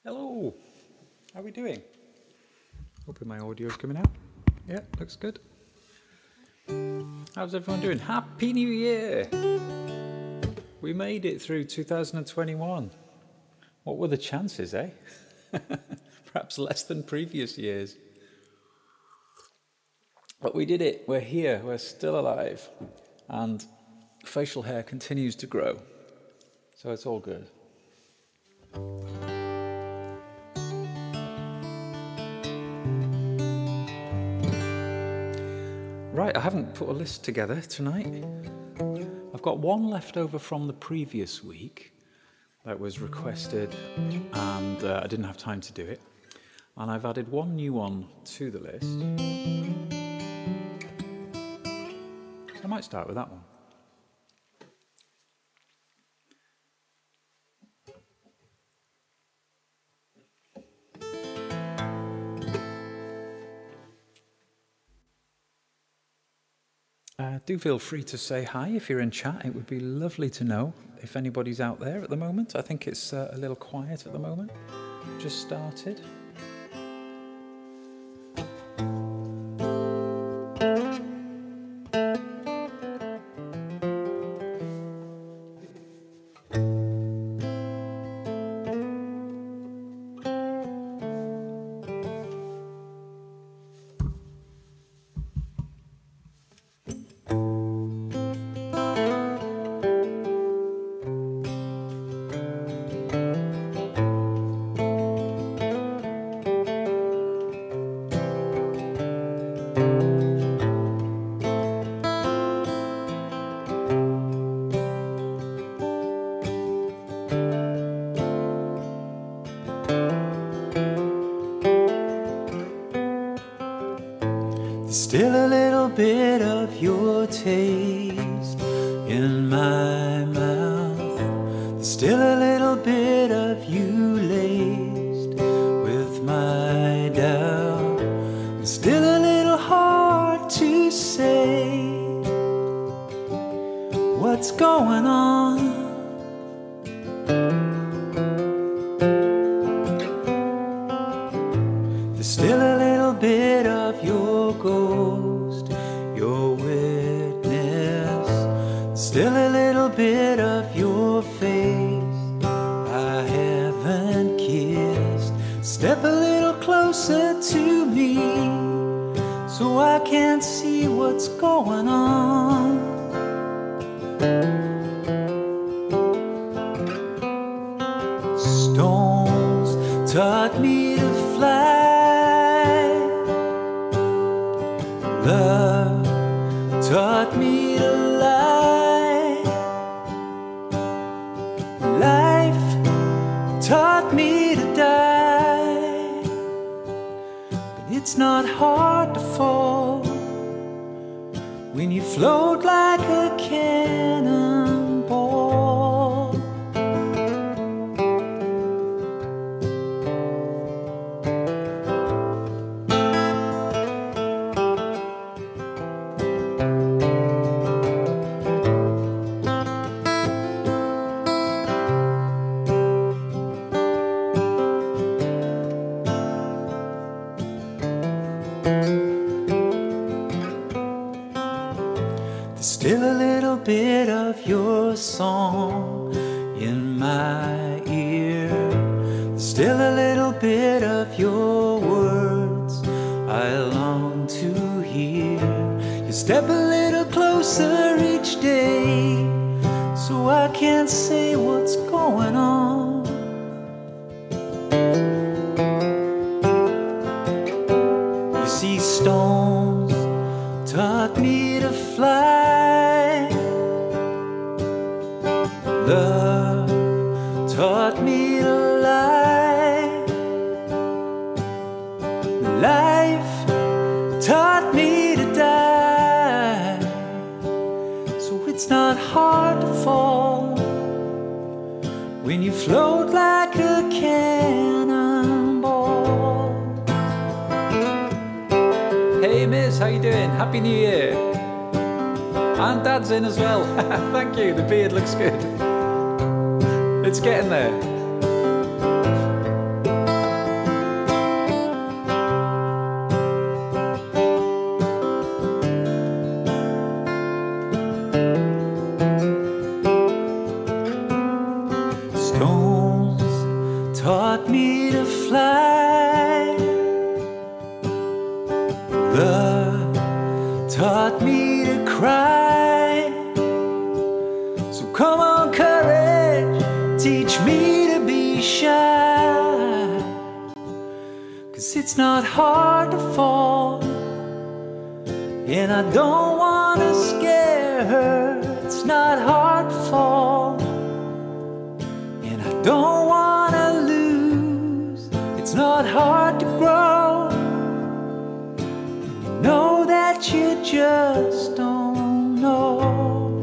Hello, how are we doing? Hoping my audio is coming out. Yeah, looks good. How's everyone doing? Happy New Year! We made it through 2021. What were the chances, eh? Perhaps less than previous years. But we did it. We're here. We're still alive. And facial hair continues to grow. So it's all good. Right, I haven't put a list together tonight. I've got one left over from the previous week that was requested and I didn't have time to do it. And I've added one new one to the list. So I might start with that one. Do feel free to say hi if you're in chat. It would be lovely to know if anybody's out there at the moment. I think it's a little quiet at the moment. Just started. Still a little bit of your taste in my mouth. There's still a little bit of you laced with my doubt. It's still a little hard to say what's going on. There's still a little bit of your ghost, your witness, still a little bit of your face I haven't kissed. Step a little closer to me so I can see what's going on. Stones taught me to fly. Love taught me to lie. Life taught me to die. But it's not hard to fall when you float like a cannonball. Still a little bit of your song in my ear. Still a little bit of your words I long to hear. You step a little closer each day so I can say what's going on. You see, stones taught me to fly. Love taught me to lie. Life taught me to die. So it's not hard to fall when you float like a cannonball. Hey Miss, how you doing? Happy New Year! And Dad's in as well. Thank you, the beard looks good. It's getting there. Stones taught me to fly. Love taught me to cry. So come on, courage, teach me to be shy. 'Cause it's not hard to fall, and I don't want to scare her. It's not hard to fall, and I don't want to lose. It's not hard to grow, and you know that you just don't know.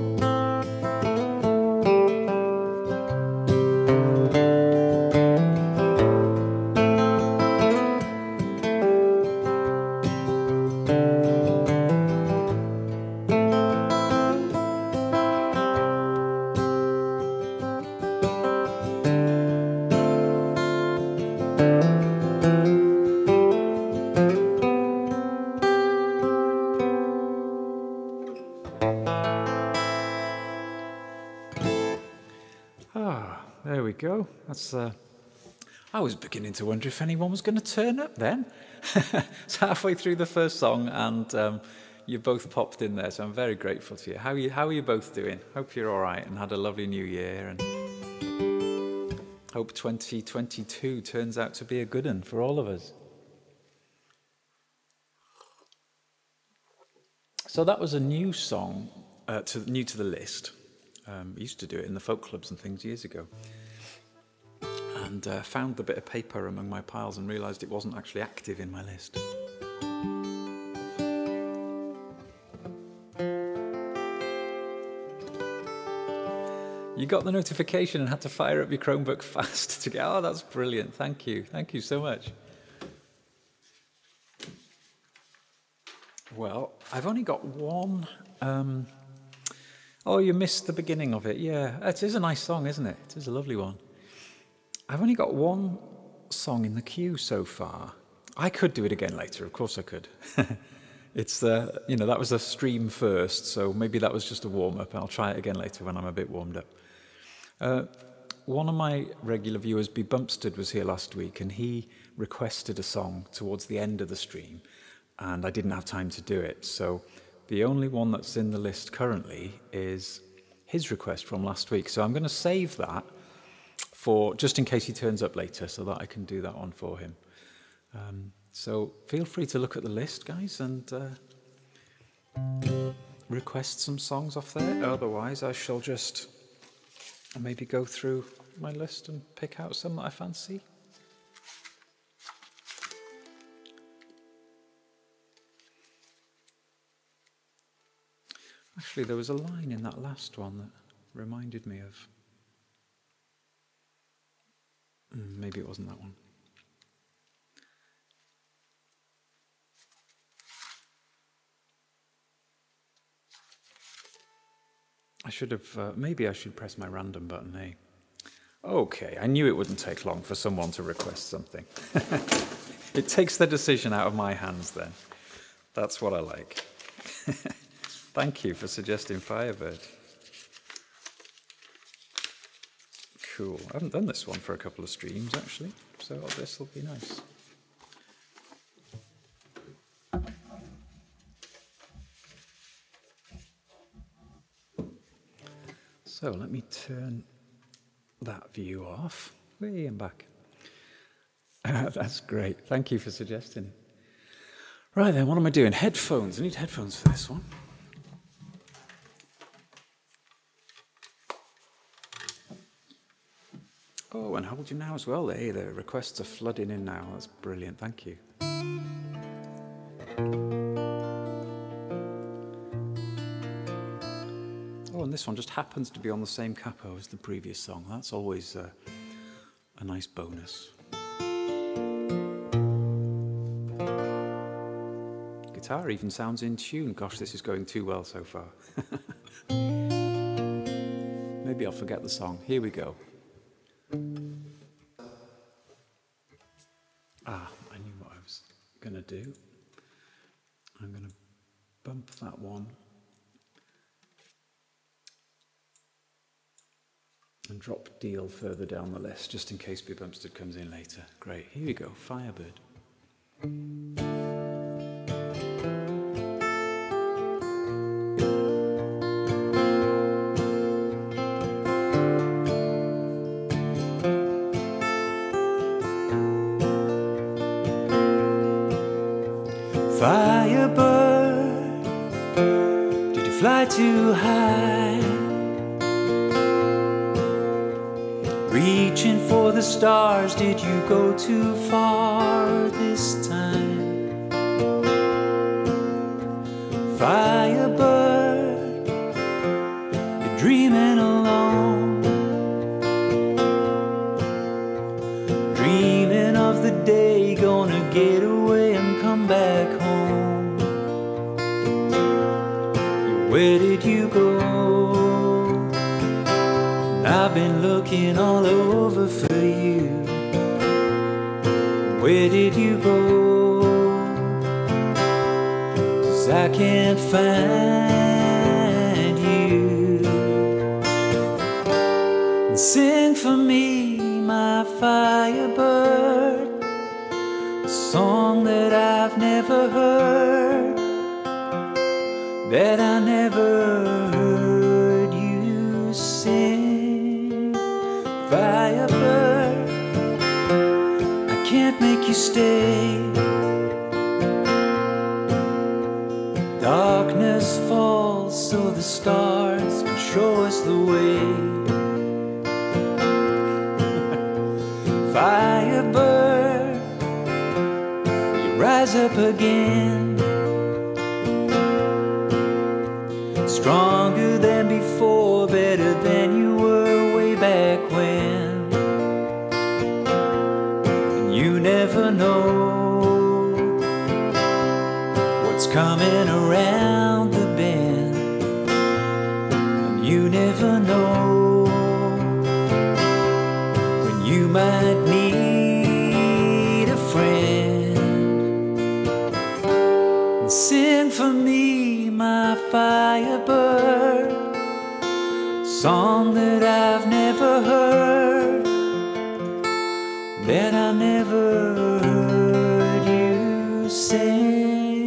There we go. That's. I was beginning to wonder if anyone was going to turn up then. It's halfway through the first song, and you both popped in there, so I'm very grateful to you. How are you both doing? Hope you're all right and had a lovely new year, and hope 2022 turns out to be a good one for all of us. So that was a new song, new to the list. Used to do it in the folk clubs and things years ago. And found the bit of paper among my piles and realised it wasn't actually active in my list. You got the notification and had to fire up your Chromebook fast to get, oh, that's brilliant, thank you so much. Well, I've only got one, oh, you missed the beginning of it, yeah, it is a nice song, isn't it? It is a lovely one. I've only got one song in the queue so far. I could do it again later, of course I could. It's, that was a stream first, so maybe that was just a warm-up. I'll try it again later when I'm a bit warmed up. One of my regular viewers, B. Bumpstead, was here last week, and he requested a song towards the end of the stream, and I didn't have time to do it. So the only one that's in the list currently is his request from last week. So I'm going to save that for just in case he turns up later, so that I can do that one for him. So feel free to look at the list, guys, and request some songs off there. Otherwise, I shall just maybe go through my list and pick out some that I fancy. Actually, there was a line in that last one that reminded me of... maybe it wasn't that one. I should have, maybe I should press my random button, eh? Okay, I knew it wouldn't take long for someone to request something. It takes the decision out of my hands then. That's what I like. Thank you for suggesting Firebird. Cool. I haven't done this one for a couple of streams, actually, so this will be nice. So let me turn that view off. Way and back. That's great. Thank you for suggesting it. Right then, what am I doing? Headphones. I need headphones for this one. Oh, and hold you now as well. Hey, the requests are flooding in now. That's brilliant. Thank you. Oh, and this one just happens to be on the same capo as the previous song. That's always a nice bonus. Guitar even sounds in tune. Gosh, this is going too well so far. Maybe I'll forget the song. Here we go. I knew what I was going to do. I'm going to bump that one. And drop Deal further down the list, just in case Bib Bumstead comes in later. Great, here we go, Firebird. Firebird, did you fly too high? Reaching for the stars, did you go too far this time? Firebird, you're dreaming alone, dreaming of the day, gonna get away and come back home. Where did you go? I've been looking all over for you. Where did you go? 'Cause I can't find you. And sing for me, my Firebird, a song that I've never heard, that I never heard you sing. Firebird, I can't make you stay. Darkness falls so the stars can show us the way. Firebird, you rise up again, stronger than before, better than you were way back when. And you never know what's coming around the bend. And you never know when you might need a friend. And sing for me, my Firebird, song that I've never heard, that I never heard you sing.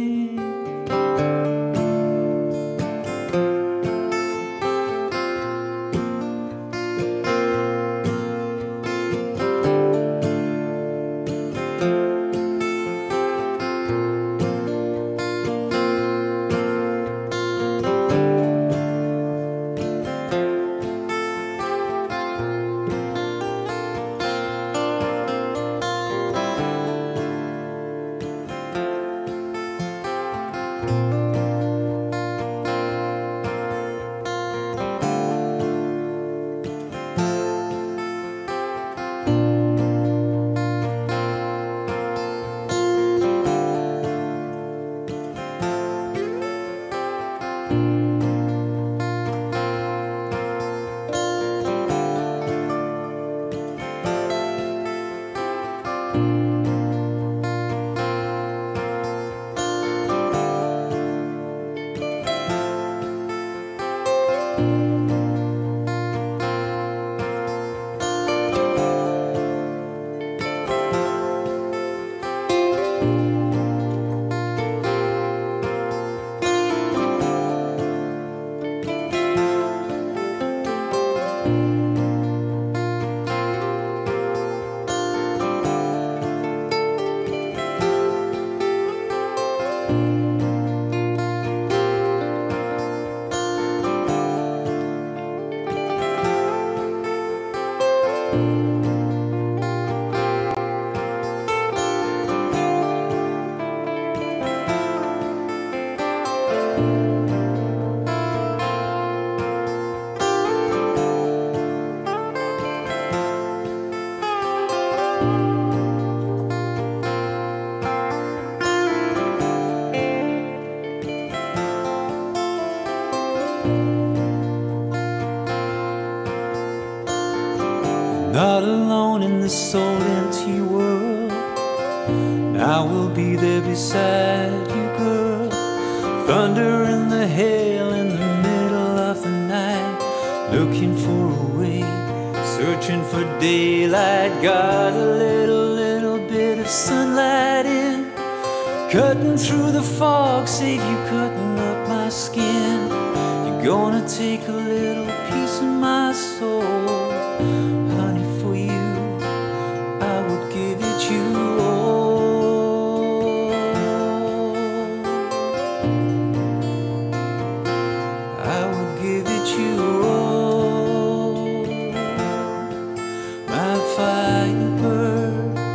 Not alone in this soul empty world, I will be there beside you, girl. Thunder and the hail in the middle of the night, looking for a way searching for daylight, got a little bit of sunlight in, cutting through the fog, save you cutting up my skin. You're gonna take a little piece of my soul, honey, for you I would give it you all. I would give it you all, my Firebird.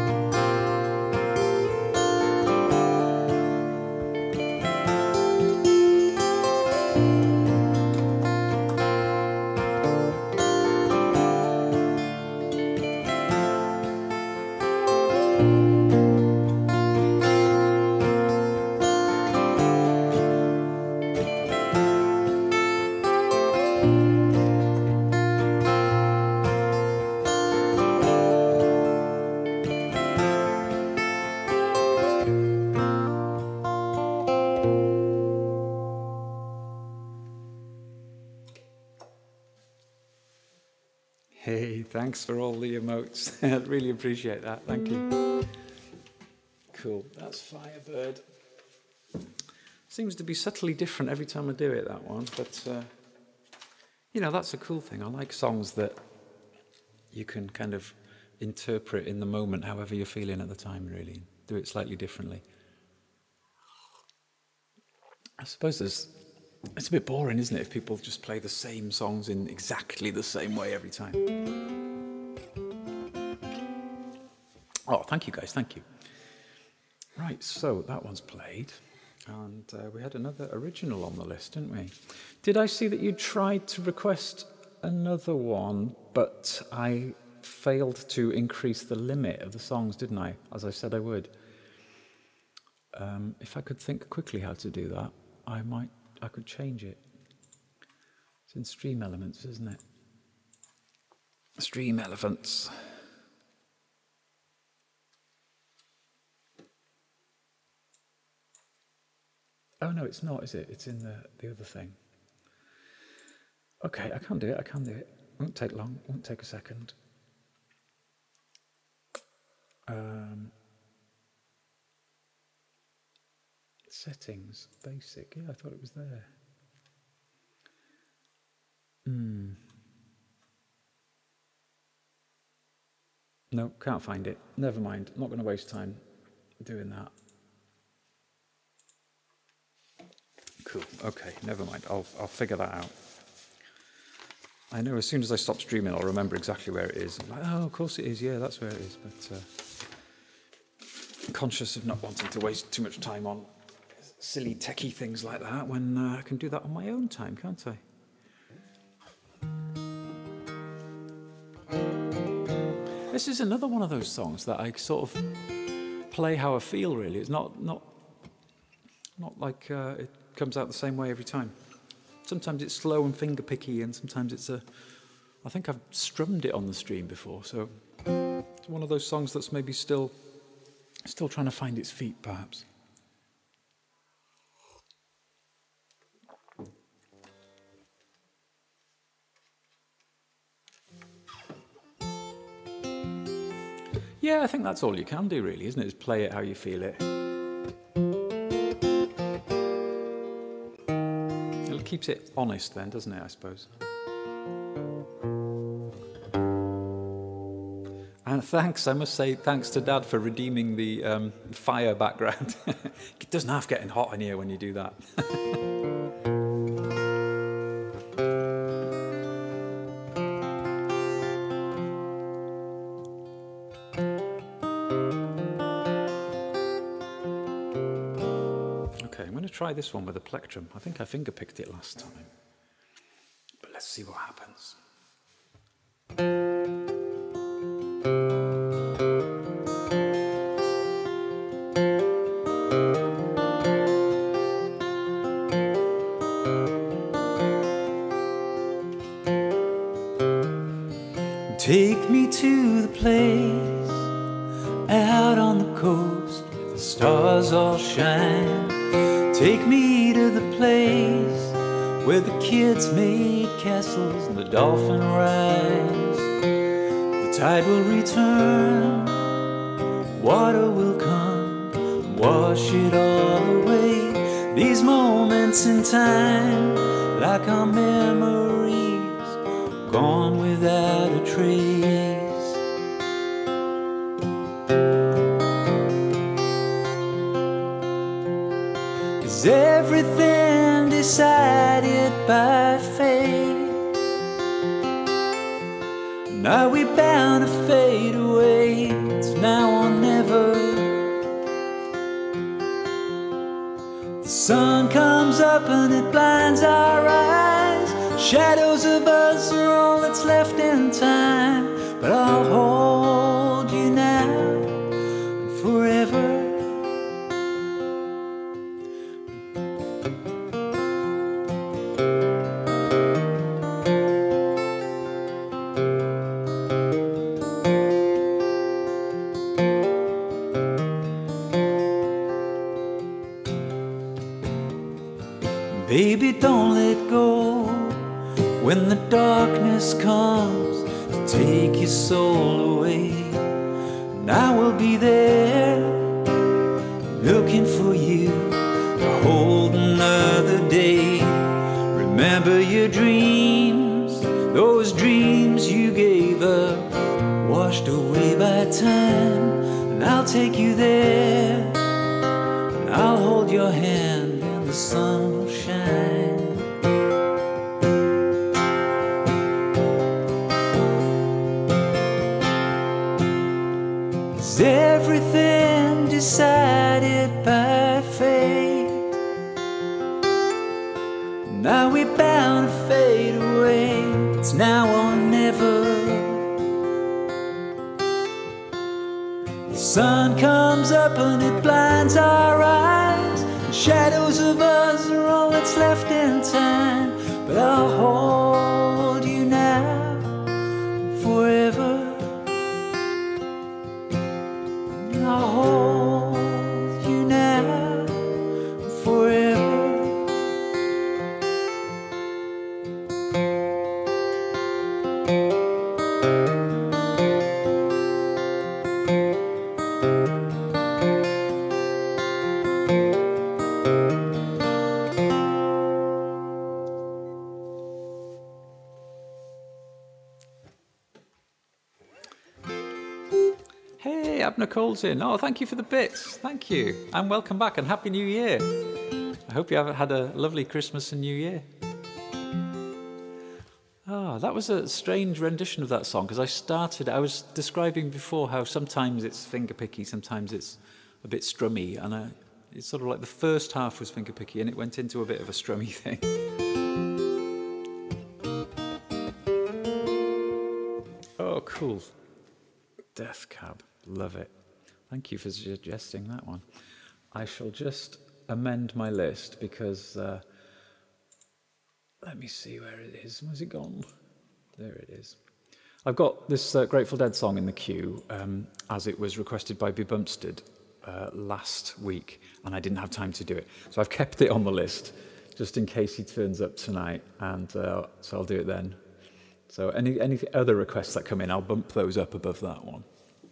Hey, thanks for all the emotes. I really appreciate that. Thank you. Cool. That's Firebird. Seems to be subtly different every time I do it, that one. But, you know, that's a cool thing. I like songs that you can kind of interpret in the moment however you're feeling at the time, really. Do it slightly differently. I suppose it's a bit boring, isn't it, if people just play the same songs in exactly the same way every time. Oh, thank you guys, thank you. Right, so that one's played, and we had another original on the list, didn't we? Did I see that you tried to request another one, but I failed to increase the limit of the songs, didn't I? As I said I would. If I could think quickly how to do that, I could change it. It's in Stream Elements, isn't it? Stream Elements. Oh no, it's not, is it? It's in the other thing. Okay, I can do it, I can do it. Won't take long, won't take a second. Settings, basic, yeah, I thought it was there. No, can't find it. Never mind, I'm not going to waste time doing that. Cool, okay, never mind, I'll figure that out. I know as soon as I stop streaming, I'll remember exactly where it is. I'm like, oh, of course it is, yeah, that's where it is. But I'm conscious of not wanting to waste too much time on silly techie things like that when I can do that on my own time, can't I? This is another one of those songs that I sort of play how I feel, really. It's not like it comes out the same way every time. Sometimes it's slow and finger-picky, and sometimes it's I think I've strummed it on the stream before, so it's one of those songs that's maybe still trying to find its feet, perhaps. Yeah, I think that's all you can do, really, isn't it? Is play it how you feel it. It keeps it honest then, doesn't it, I suppose? And thanks, I must say, thanks to Dad for redeeming the fire background. It doesn't half getting hot in here when you do that. Try this one with a plectrum. I think I finger-picked it last time. But let's see what happens. Take me to the place out on the coast where the stars all shine. Take me to the place where the kids made castles and the dolphin rise. tide will return, water will come, wash it all away. These moments in time, like our memories, gone without a trace. Is everything decided by fate? Now we're bound to fade away. It's now or never. The sun comes up and it blinds our eyes. Shadows of us are all that's left in time. But I'll hold you now and forever. Baby, don't let go when the darkness comes to take your soul away. And I will be there looking for you to hold another day. Remember your dreams, those dreams you gave up, washed away by time. And I'll take you there, and I'll hold your hand, and the sun will shine. Is everything decided by fate? Now we're bound to fade away. It's now or never. The sun comes up and it blinds our eyes. The shadows of us are all that's left in time. But I'll hold you now forever. I'll hold you now forever. Abner Cole's in. Oh, thank you for the bits. Thank you. And welcome back and Happy New Year. I hope you have had a lovely Christmas and New Year. Ah, that was a strange rendition of that song because I was describing before how sometimes it's fingerpicky, sometimes it's a bit strummy, and it's sort of like the first half was fingerpicky and it went into a bit of a strummy thing. Oh, cool. Death Cab. Love it. Thank you for suggesting that one. I shall just amend my list because, let me see where it is. Where's it gone? There it is. I've got this Grateful Dead song in the queue as it was requested by B. Bumpstead last week, and I didn't have time to do it. So I've kept it on the list just in case he turns up tonight, and so I'll do it then. So any other requests that come in, I'll bump those up above that one.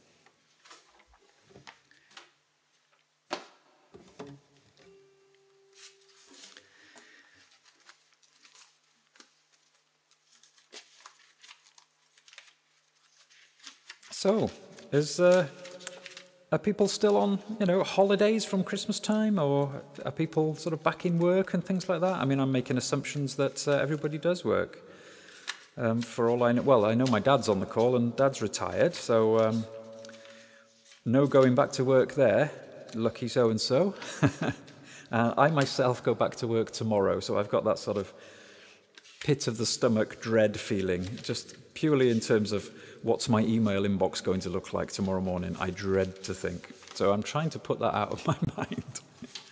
So, are people still on, holidays from Christmas time, or are people sort of back in work and things like that? I mean, I'm making assumptions that everybody does work. For all I know, well, I know my dad's on the call, and Dad's retired, so no going back to work there. Lucky so-and-so. I myself go back to work tomorrow, so I've got that sort of pit of the stomach dread feeling, just purely in terms of what's my email inbox going to look like tomorrow morning. I dread to think. So I'm trying to put that out of my mind.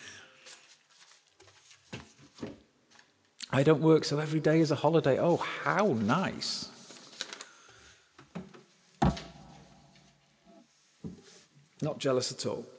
I don't work, so every day is a holiday. Oh, how nice. Not jealous at all.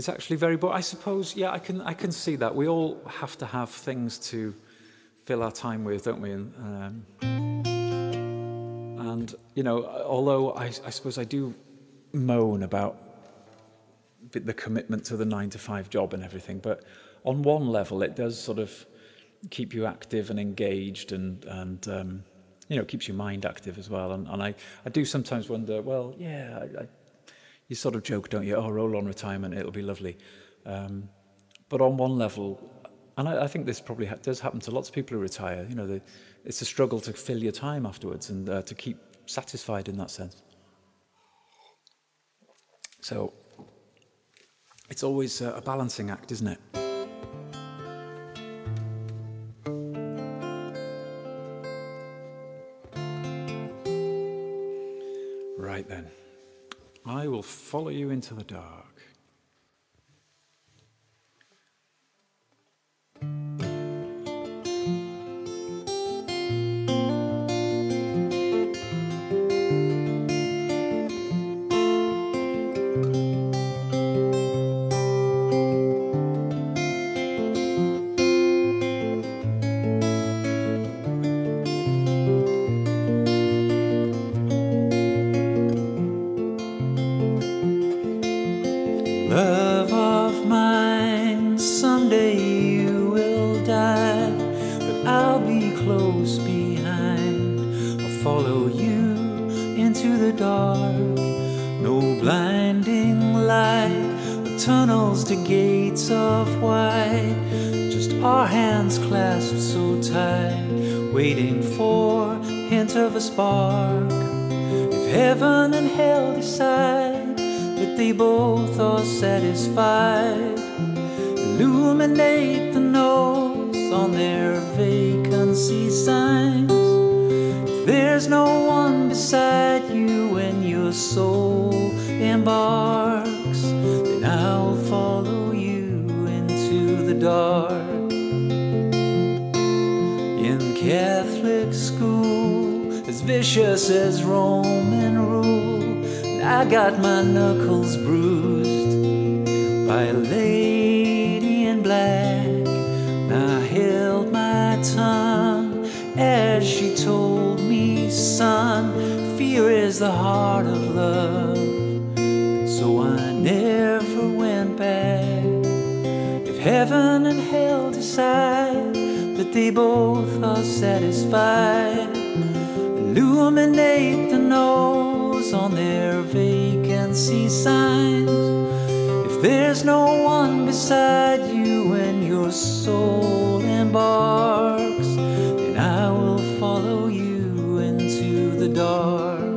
It's actually very boring. I suppose, yeah, I can see that. We all have to have things to fill our time with, don't we? And you know, although I suppose I do moan about the commitment to the 9-to-5 job and everything, but on one level it does sort of keep you active and engaged and you know, keeps your mind active as well. And I do sometimes wonder, well, yeah, you sort of joke, don't you? Oh, roll on retirement, it'll be lovely. But on one level, and I think this probably does happen to lots of people who retire, you know, it's a struggle to fill your time afterwards and to keep satisfied in that sense. So it's always a balancing act, isn't it? Right then, I will follow you into the dark. Love of mine, someday you will die, but I'll be close behind. I'll follow you into the dark. No blinding light, the tunnels to gates of white, just our hands clasped so tight, waiting for hint of a spark. If heaven and hell decide that they both are satisfied, illuminate the nose on their vacancy signs. If there's no one beside you when your soul embarks, then I'll follow you into the dark. In Catholic school, as vicious as Roman rule, I got my knuckles bruised by a lady in black. And I held my tongue as she told me, son, fear is the heart of love. So I never went back. If heaven and hell decide that they both are satisfied, illuminate the nose on their vacancy signs. If there's no one beside you when your soul embarks, then I will follow you into the dark.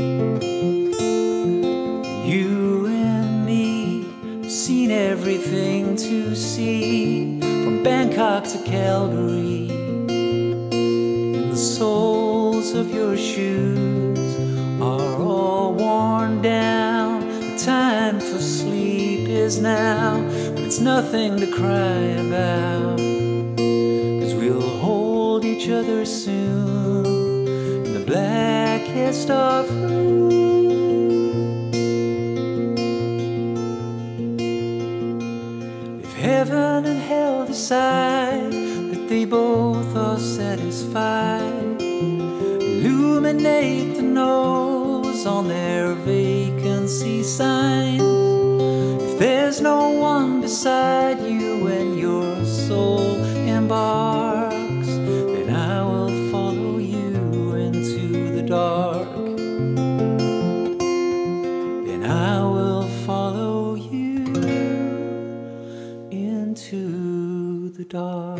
You and me have seen everything to see, from Bangkok to Calgary. In the soles of your shoes are all worn down. The time for sleep is now, but it's nothing to cry about, 'cause we'll hold each other soon in the blackest of rooms. If heaven and hell decide that they both are satisfied, illuminate the nose on their vacancy signs. If there's no one beside you when your soul embarks, then I will follow you into the dark. Then I will follow you into the dark.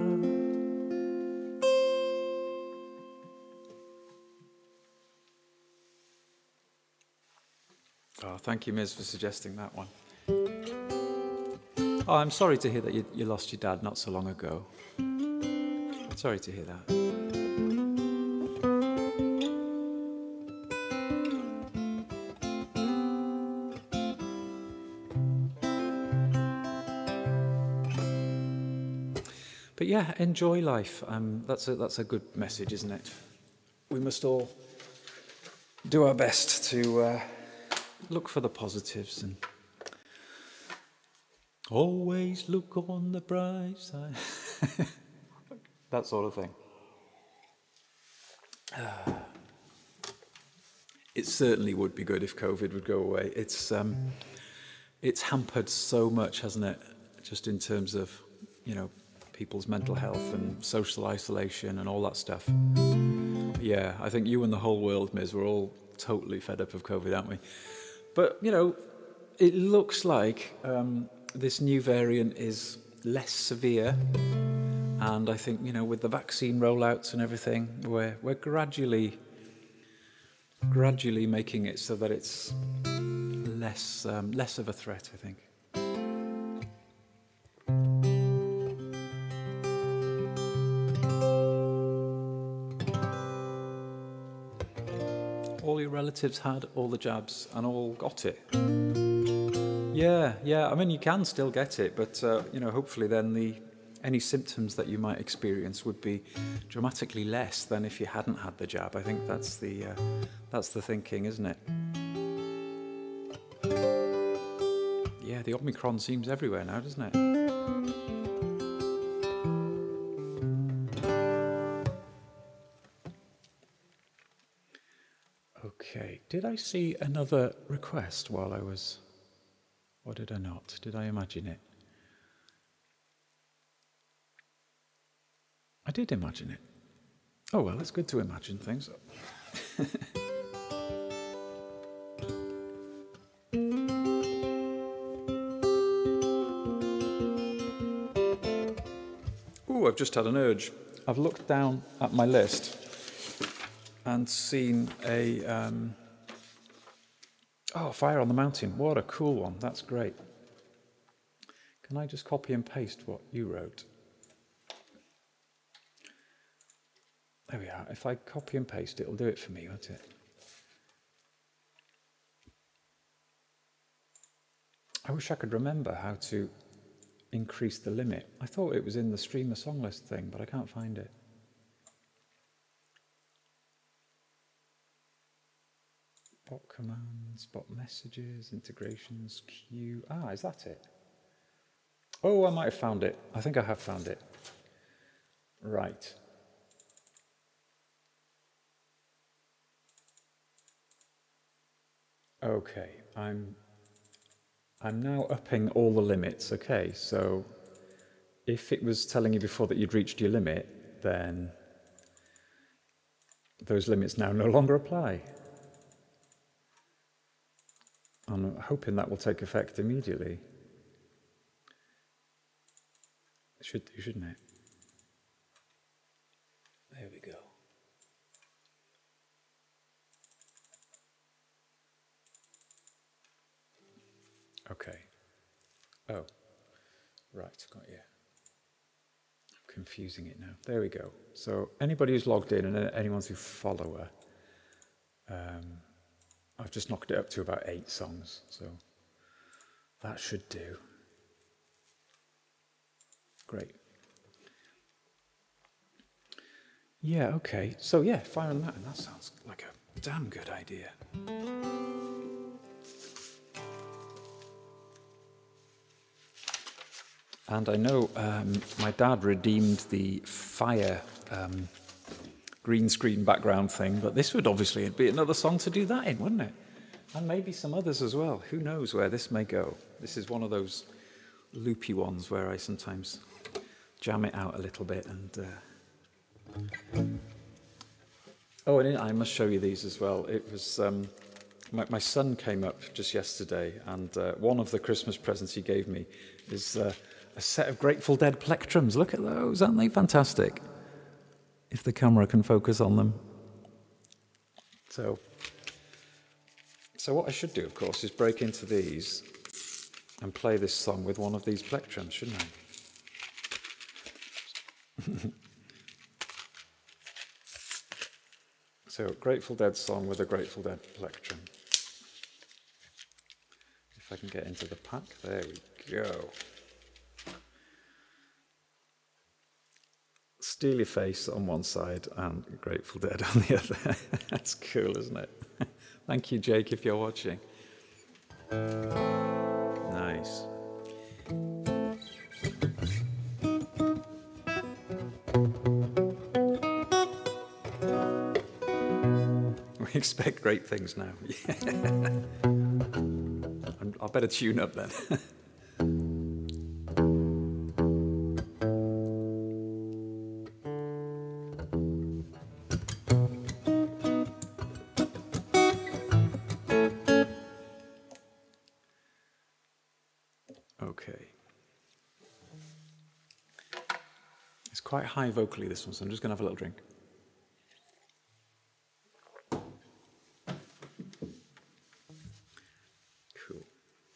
Oh, thank you, Ms, for suggesting that one. Oh, I'm sorry to hear that you lost your dad not so long ago. Sorry to hear that. But yeah, enjoy life. That's a good message, isn't it? We must all do our best to look for the positives and Always look on the bright side. That sort of thing. It certainly would be good if COVID would go away. It's hampered so much, hasn't it? Just in terms of, you know, people's mental health and social isolation and all that stuff. Yeah, I think you and the whole world, Miz, we're all totally fed up of COVID, aren't we? But, you know, it looks like this new variant is less severe. And I think, you know, with the vaccine rollouts and everything, we're gradually making it so that it's less of a threat, I think. All your relatives had all the jabs and all got it. Yeah. I mean, you can still get it, but you know, hopefully then any symptoms that you might experience would be dramatically less than if you hadn't had the jab. I think that's the thinking, isn't it? Yeah, the Omicron seems everywhere now, doesn't it? Okay, did I see another request while I was... Or did I not? Did I imagine it? I did imagine it. Oh well, it's good to imagine things. Ooh, I've just had an urge. I've looked down at my list and seen a... Oh, Fire on the Mountain. What a cool one. That's great. Can I just copy and paste what you wrote? There we are. If I copy and paste, it'll do it for me, won't it? I wish I could remember how to increase the limit. I thought it was in the streamer song list thing, but I can't find it. Bot commands, bot messages, integrations, queue. Ah, is that it? Oh, I might have found it. I think I have found it. Right. Okay, I'm now upping all the limits. Okay, so if it was telling you before that you'd reached your limit, then those limits now no longer apply. I'm hoping that will take effect immediately. It should do, shouldn't it? There we go. Okay. Oh, right, got you. I'm confusing it now. There we go. So anybody who's logged in and anyone who's a follower, I've just knocked it up to about 8 songs, so that should do. Great. Yeah, okay. So yeah, Fire on the Mountain, that sounds like a damn good idea. And I know my dad redeemed the Fire green screen background thing, but this would obviously be another song to do that in, wouldn't it? And maybe some others as well. Who knows where this may go? This is one of those loopy ones where I sometimes jam it out a little bit and... Oh, and I must show you these as well. It was... my son came up just yesterday, and one of the Christmas presents he gave me is a set of Grateful Dead plectrums. Look at those, aren't they fantastic? If the camera can focus on them. So what I should do, of course, is break into these and play this song with one of these plectrums, shouldn't I? So, Grateful Dead song with a Grateful Dead plectrum. If I can get into the pack, there we go. Steal Your Face on one side and Grateful Dead on the other. That's cool, isn't it? Thank you, Jake, if you're watching. Nice. expect great things now. I'll better tune up then. Okay. It's quite high vocally, this one, so I'm just going to have a little drink. Cool.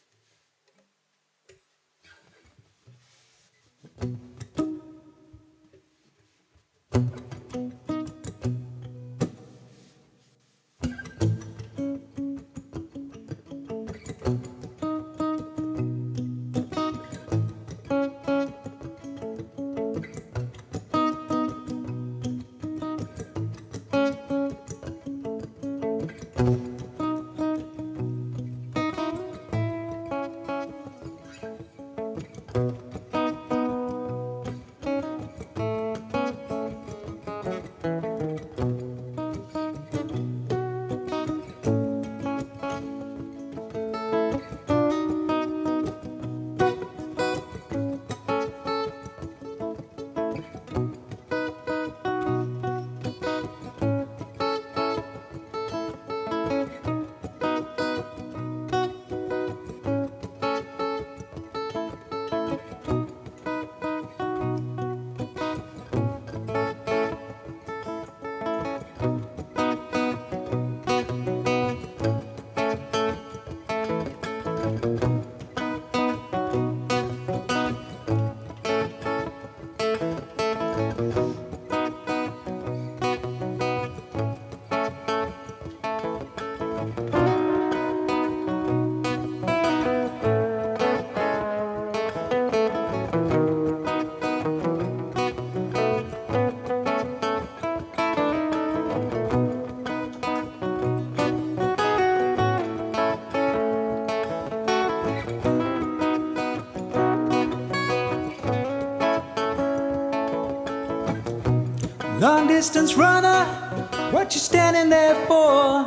Long distance runner, what you standing there for?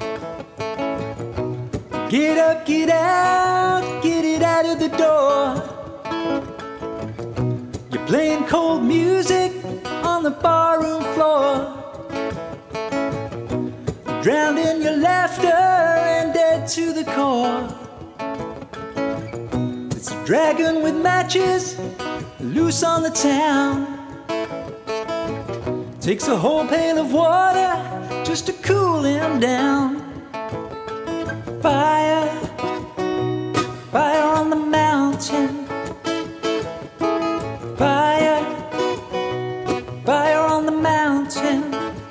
Get up, get out, get it out of the door. You're playing cold music on the barroom floor, drowned in your laughter and dead to the core. It's a dragon with matches loose on the town. Takes a whole pail of water just to cool him down. Fire, fire on the mountain. Fire, fire on the mountain.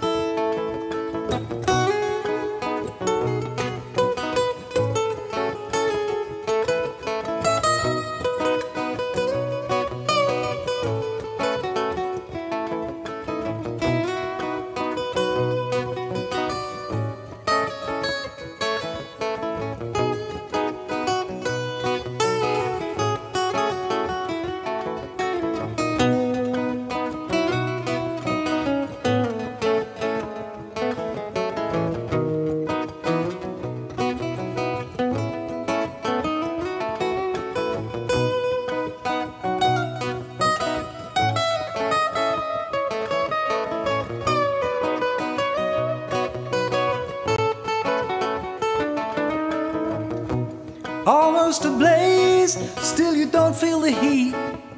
Almost ablaze, still you don't feel the heat.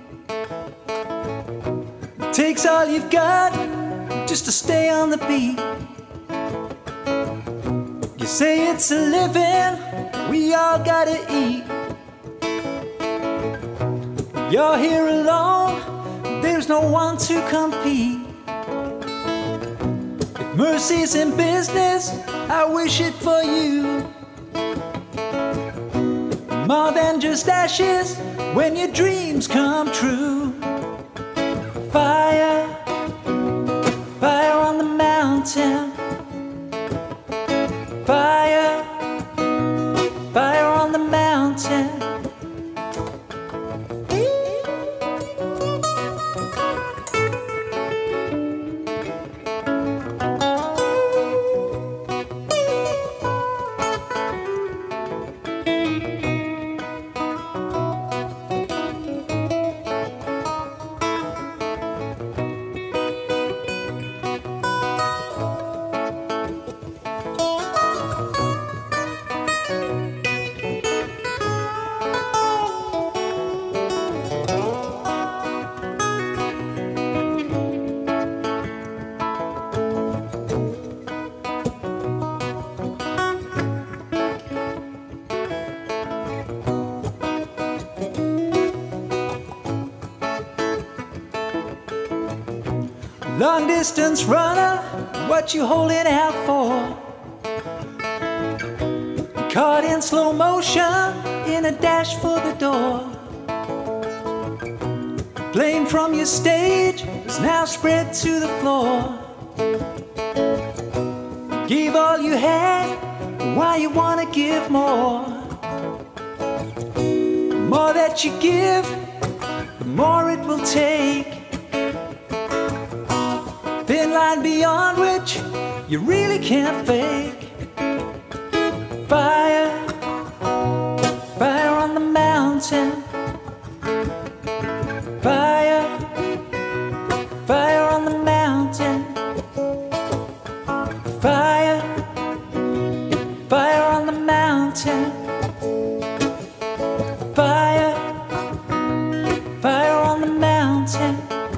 It takes all you've got just to stay on the beat. You say it's a living, we all gotta eat. You're here alone, there's no one to compete. If mercy's in business, I wish it for you. More than just ashes when your dreams come true. Fire, fire on the mountain. Fire, fire on the mountain. Long distance runner, what you holding out for? Caught in slow motion, in a dash for the door. Blame from your stage is now spread to the floor. Give all you had, why you wanna give more? The more that you give, the more it will take. Thin line beyond which you really can't fake. Fire, fire on the mountain. Fire, fire on the mountain. Fire, fire on the mountain. Fire, fire on the mountain.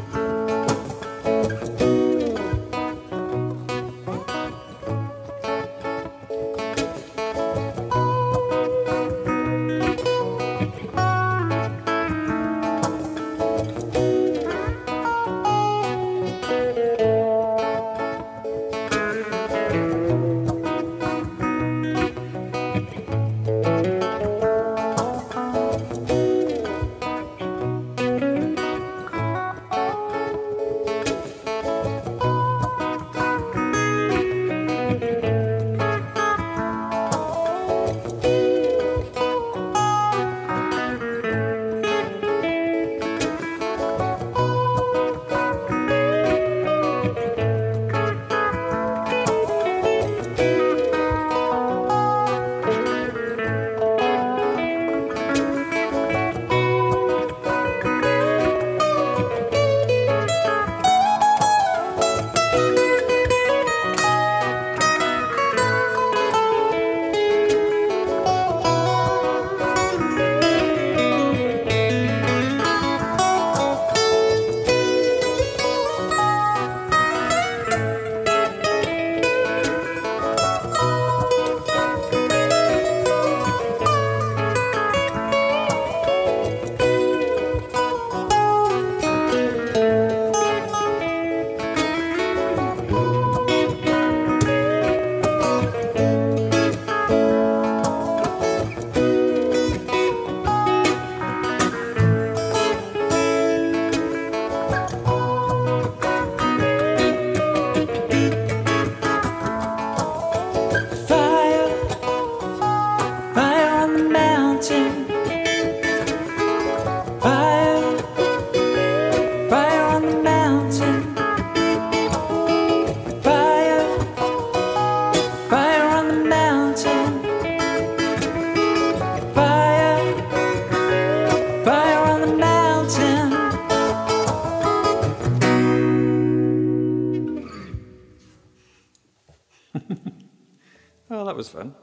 Well, that was fun.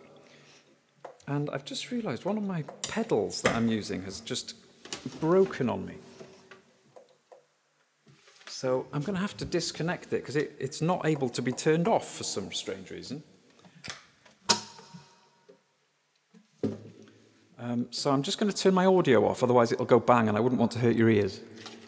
And I've just realised one of my pedals that I'm using has just broken on me. So I'm going to have to disconnect it because it's not able to be turned off for some strange reason. So I'm just going to turn my audio off, otherwise it'll go bang and I wouldn't want to hurt your ears.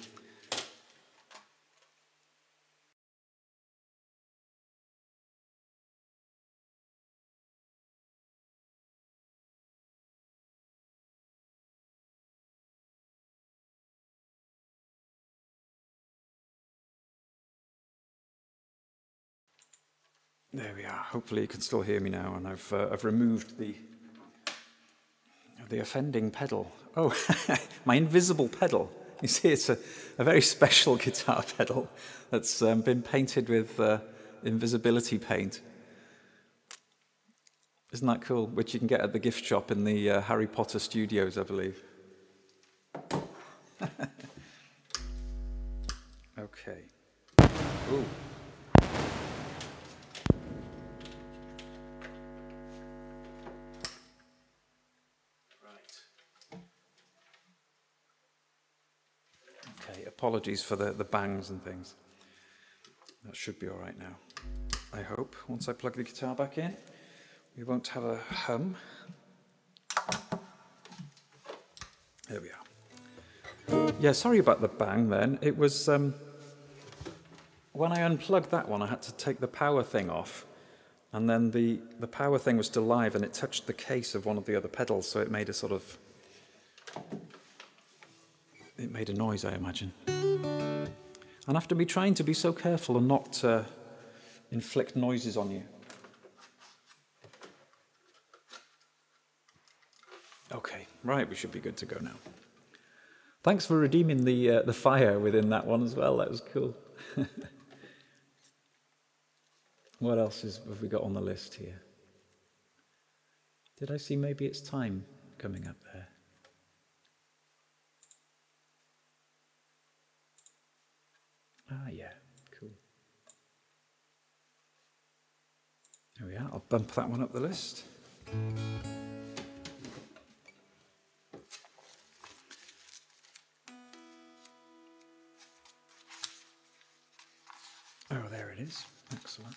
There we are. Hopefully you can still hear me now, and I've removed the offending pedal. Oh, my invisible pedal. You see, it's a very special guitar pedal that's been painted with invisibility paint. Isn't that cool? Which you can get at the gift shop in the Harry Potter studios, I believe. Okay. Ooh. Apologies for the bangs and things. That should be all right now, I hope. Once I plug the guitar back in, we won't have a hum. There we are. Yeah, sorry about the bang then. It was, when I unplugged that one, I had to take the power thing off, and then the power thing was still live, and it touched the case of one of the other pedals, so it made a sort of... It made a noise, I imagine. And after me trying to be so careful and not inflict noises on you. Okay, right, we should be good to go now. Thanks for redeeming the fire within that one as well. That was cool. What else have we got on the list here? Did I see maybe It's Time coming up there? Ah, yeah, cool. There we are. I'll bump that one up the list. Oh, there it is. Excellent.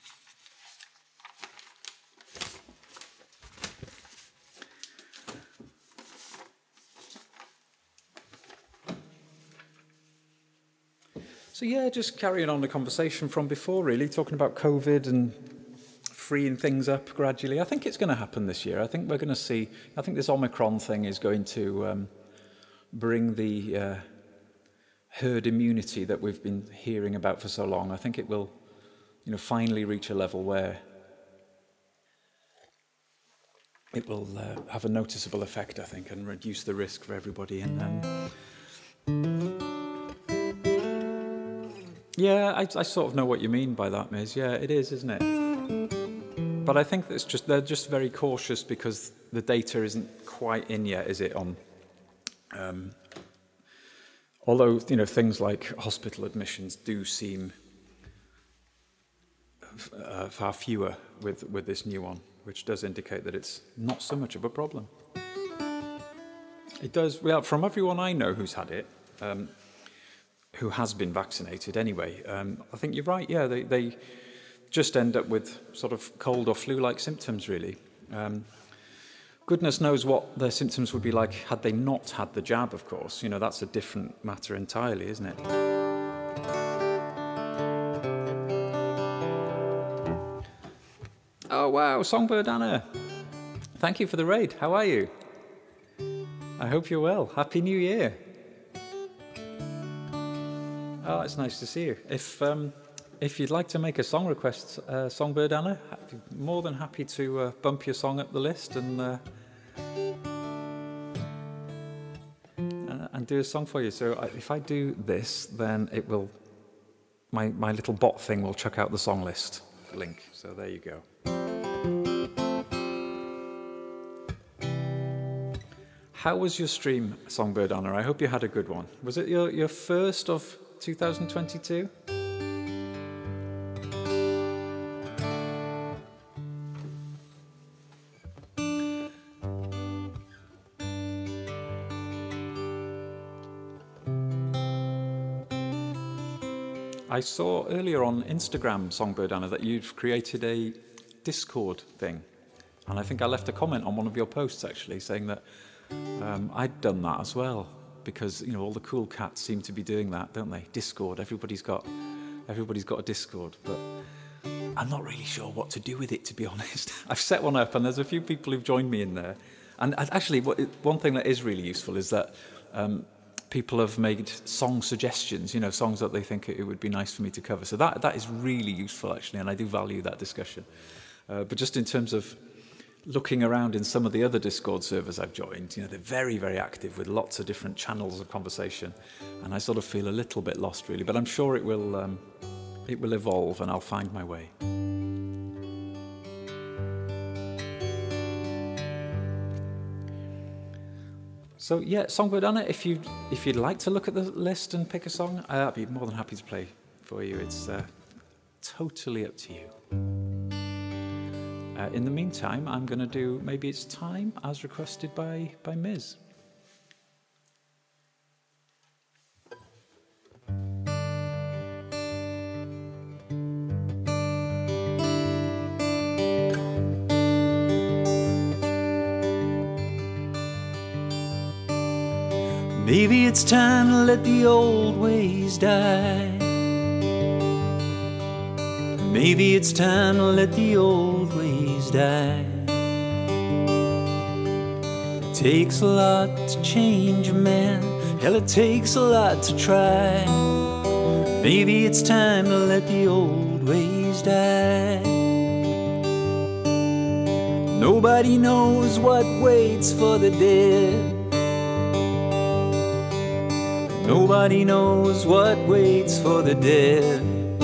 So yeah, just carrying on the conversation from before, really, talking about COVID and freeing things up gradually. I think it's going to happen this year. I think we're going to see, I think this Omicron thing is going to bring the herd immunity that we've been hearing about for so long. I think it will, finally reach a level where it will have a noticeable effect, I think, and reduce the risk for everybody. And yeah, I sort of know what you mean by that, Miz. Yeah, it is, isn't it? But I think it's just they're just very cautious because the data isn't quite in yet, is it? On although things like hospital admissions do seem far fewer with this new one, which does indicate that it's not so much of a problem. It does. Well, from everyone I know who's had it. Who has been vaccinated anyway. I think you're right, yeah, they just end up with sort of cold or flu-like symptoms, really. Goodness knows what their symptoms would be like had they not had the jab, of course. That's a different matter entirely, isn't it? Oh, wow, Songbird Anna. Thank you for the raid. How are you? I hope you're well. Happy New Year. Oh, it's nice to see you. If you'd like to make a song request, Songbird Anna, I'd be more than happy to bump your song up the list and do a song for you. So if I do this, then it will, my little bot thing will chuck out the song list link. So there you go. How was your stream, Songbird Anna? I hope you had a good one. Was it your first of 2022? I saw earlier on Instagram, Songbird Anna, that you've created a Discord thing. And I think I left a comment on one of your posts, actually, saying that I'd done that as well. Because all the cool cats seem to be doing that, don't they? Discord. Everybody's got a Discord, but I'm not really sure what to do with it, to be honest. I've set one up, and there's a few people who've joined me in there. And actually, one thing that is really useful is that people have made song suggestions. Songs that they think it would be nice for me to cover. So that is really useful, actually, and I do value that discussion. But just in terms of looking around in some of the other Discord servers I've joined, they're very, very active with lots of different channels of conversation, and I sort of feel a little bit lost, really. But I'm sure it will evolve, and I'll find my way. So yeah, Songbird Anna, if you'd like to look at the list and pick a song, I'd be more than happy to play for you. It's totally up to you. In the meantime, I'm going to do Maybe It's Time, as requested by Miz. Maybe it's time to let the old ways die. Maybe it's time to let the old ways die. It takes a lot to change a man. Hell, it takes a lot to try. Maybe it's time to let the old ways die. Nobody knows what waits for the dead. Nobody knows what waits for the dead.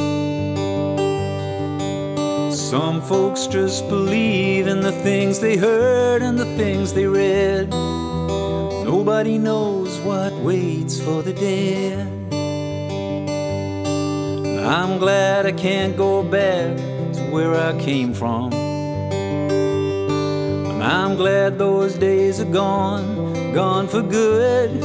Some folks just believe in the things they heard and the things they read. Nobody knows what waits for the dead. And I'm glad I can't go back to where I came from. And I'm glad those days are gone, gone for good.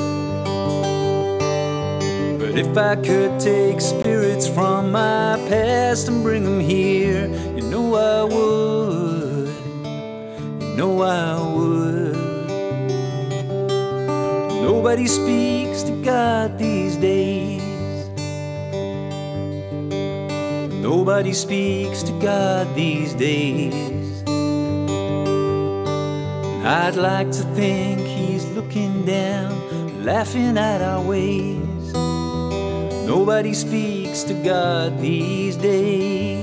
But if I could take spirits from my past and bring them here, you know I would, you know I would. Nobody speaks to God these days. Nobody speaks to God these days. And I'd like to think He's looking down, laughing at our ways. Nobody speaks to God these days.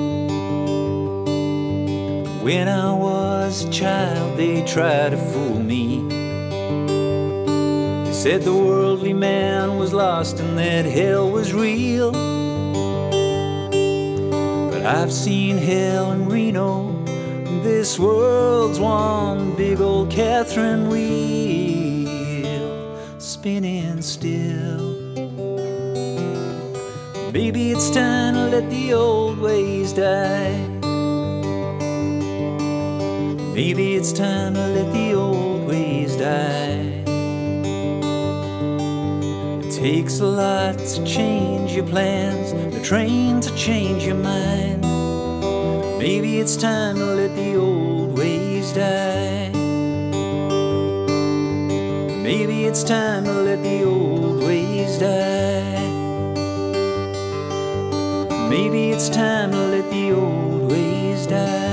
When I was a child, they tried to fool me. They said the worldly man was lost and that hell was real. But I've seen hell in Reno, and this world's one big old Catherine wheel, spinning still. Maybe it's time to let the old ways die. Maybe it's time to let the old ways die. It takes a lot to change your plans, a train to change your mind. Maybe it's time to let the old ways die. Maybe it's time to let the old ways die. Maybe it's time to let the old ways die.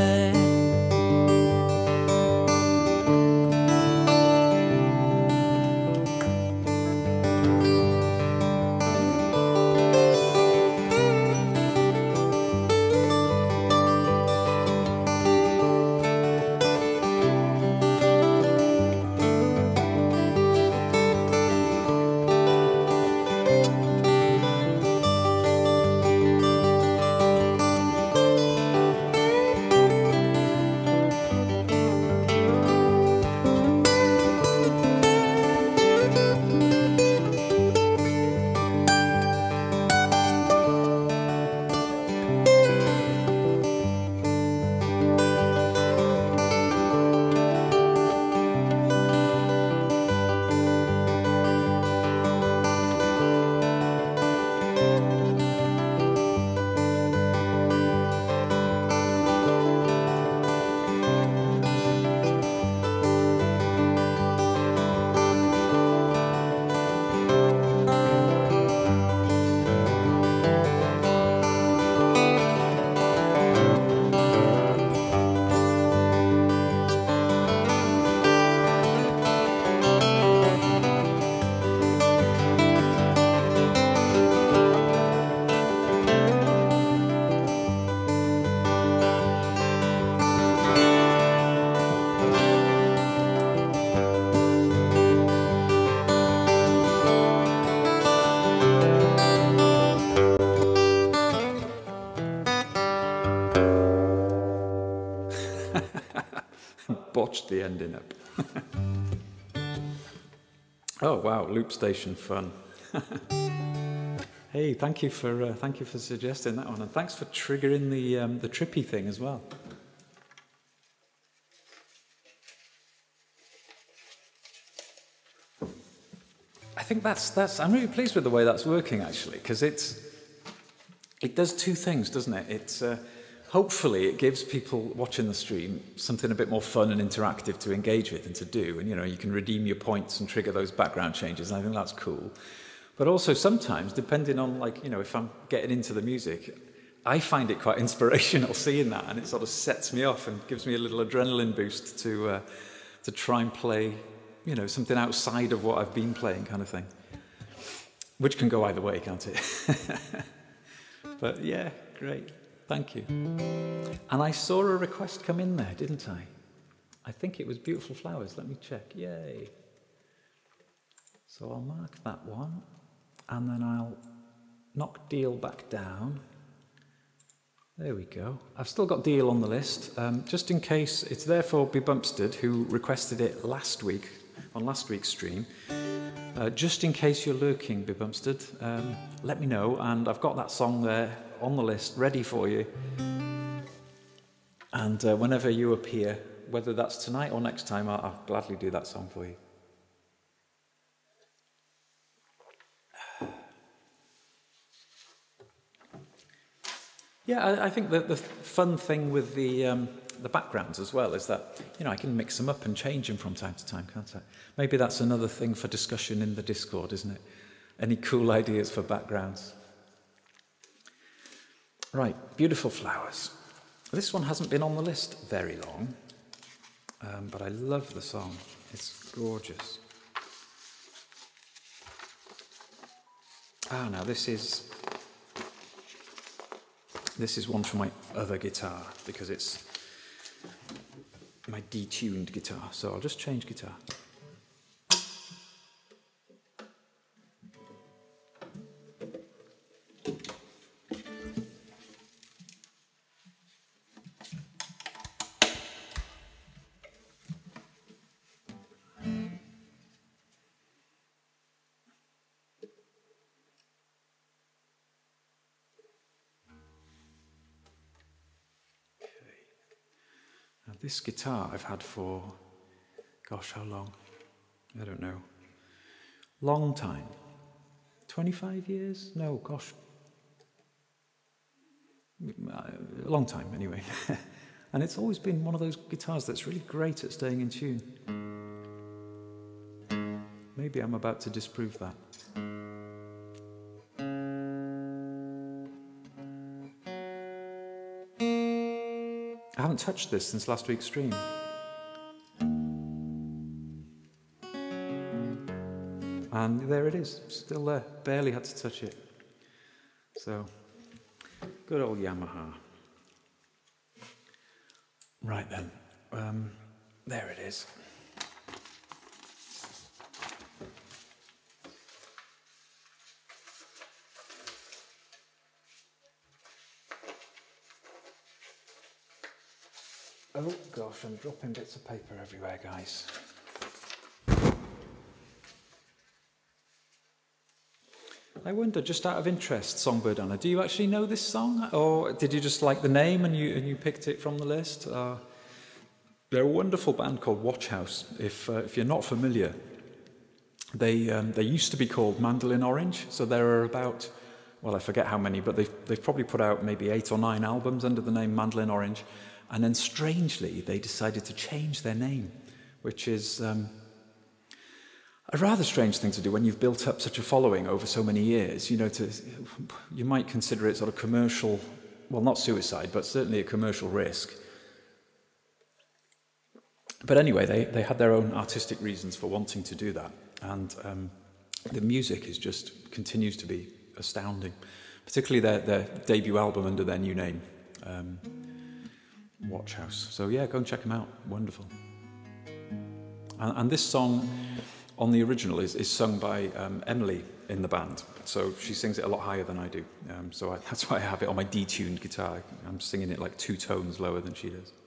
Botched the ending up. Oh wow, loop station fun. Hey, thank you for suggesting that one, and thanks for triggering the trippy thing as well. I think that's I'm really pleased with the way that's working actually, because it does two things, doesn't it? It's hopefully it gives people watching the stream something a bit more fun and interactive to engage with and to do, and you can redeem your points and trigger those background changes, and I think that's cool. But also sometimes, depending on if I'm getting into the music, I find it quite inspirational seeing that, and it sort of sets me off and gives me a little adrenaline boost to try and play, you know, something outside of what I've been playing, kind of thing. Which can go either way, can't it? But yeah, great. Thank you. And I saw a request come in there, didn't I? I think it was Beautiful Flowers. Let me check. Yay. So I'll mark that one, and then I'll knock Deal back down. There we go. I've still got Deal on the list, just in case. It's there for Be Bumpstead, who requested it last week, on last week's stream. Just in case you're lurking, Be Bumpstead, let me know, and I've got that song there on the list, ready for you. And whenever you appear, whether that's tonight or next time, I'll gladly do that song for you. Yeah, I think that the fun thing with the backgrounds as well is that, you know, I can mix them up and change them from time to time, can't I? Maybe that's another thing for discussion in the Discord, isn't it? Any cool ideas for backgrounds? Right, Beautiful Flowers. This one hasn't been on the list very long, but I love the song. It's gorgeous. Ah, now this is one for my other guitar, because it's my detuned guitar. So I'll just change guitar. This guitar I've had for, gosh, how long? I don't know. Long time. 25 years? No, gosh. A long time, anyway. And it's always been one of those guitars that's really great at staying in tune. Maybe I'm about to disprove that. I haven't touched this since last week's stream. And there it is, still there, barely had to touch it. So, good old Yamaha. Right then, there it is. Oh gosh, I'm dropping bits of paper everywhere, guys. I wonder, just out of interest, Songbird Anna, do you actually know this song? Or did you just like the name and you picked it from the list? They're a wonderful band called Watchhouse. If you're not familiar, they used to be called Mandolin Orange, so there are about, well, I forget how many, but they've probably put out maybe 8 or 9 albums under the name Mandolin Orange. And then, strangely, they decided to change their name, which is a rather strange thing to do when you've built up such a following over so many years. You know, you might consider it sort of commercial, well, not suicide, but certainly a commercial risk. But anyway, they had their own artistic reasons for wanting to do that. And the music continues to be astounding, particularly their debut album under their new name. Watchhouse. So yeah, go and check them out. Wonderful. And this song on the original is sung by Emily in the band. So she sings it a lot higher than I do. That's why I have it on my detuned guitar. I'm singing it like 2 tones lower than she does.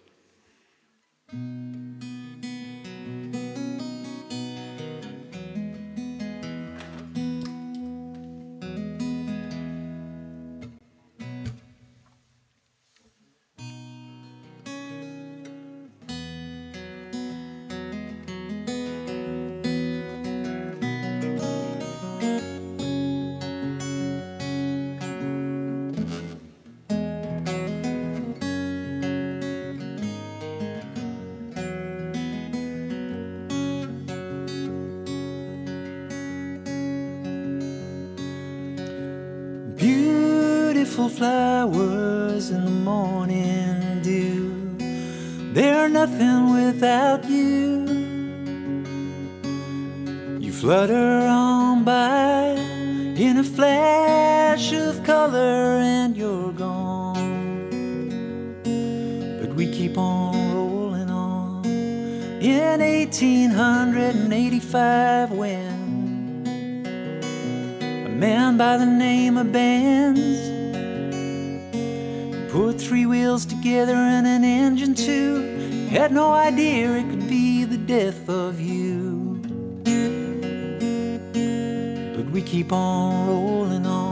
beautiful flowers in the morning dew. They're nothing without you. You flutter on by in a flash of color and you're gone. But we keep on rolling on. In 1885 when a man by the name of Benz put three wheels together and an engine too, had no idea it could be the death of you. But we keep on rolling on.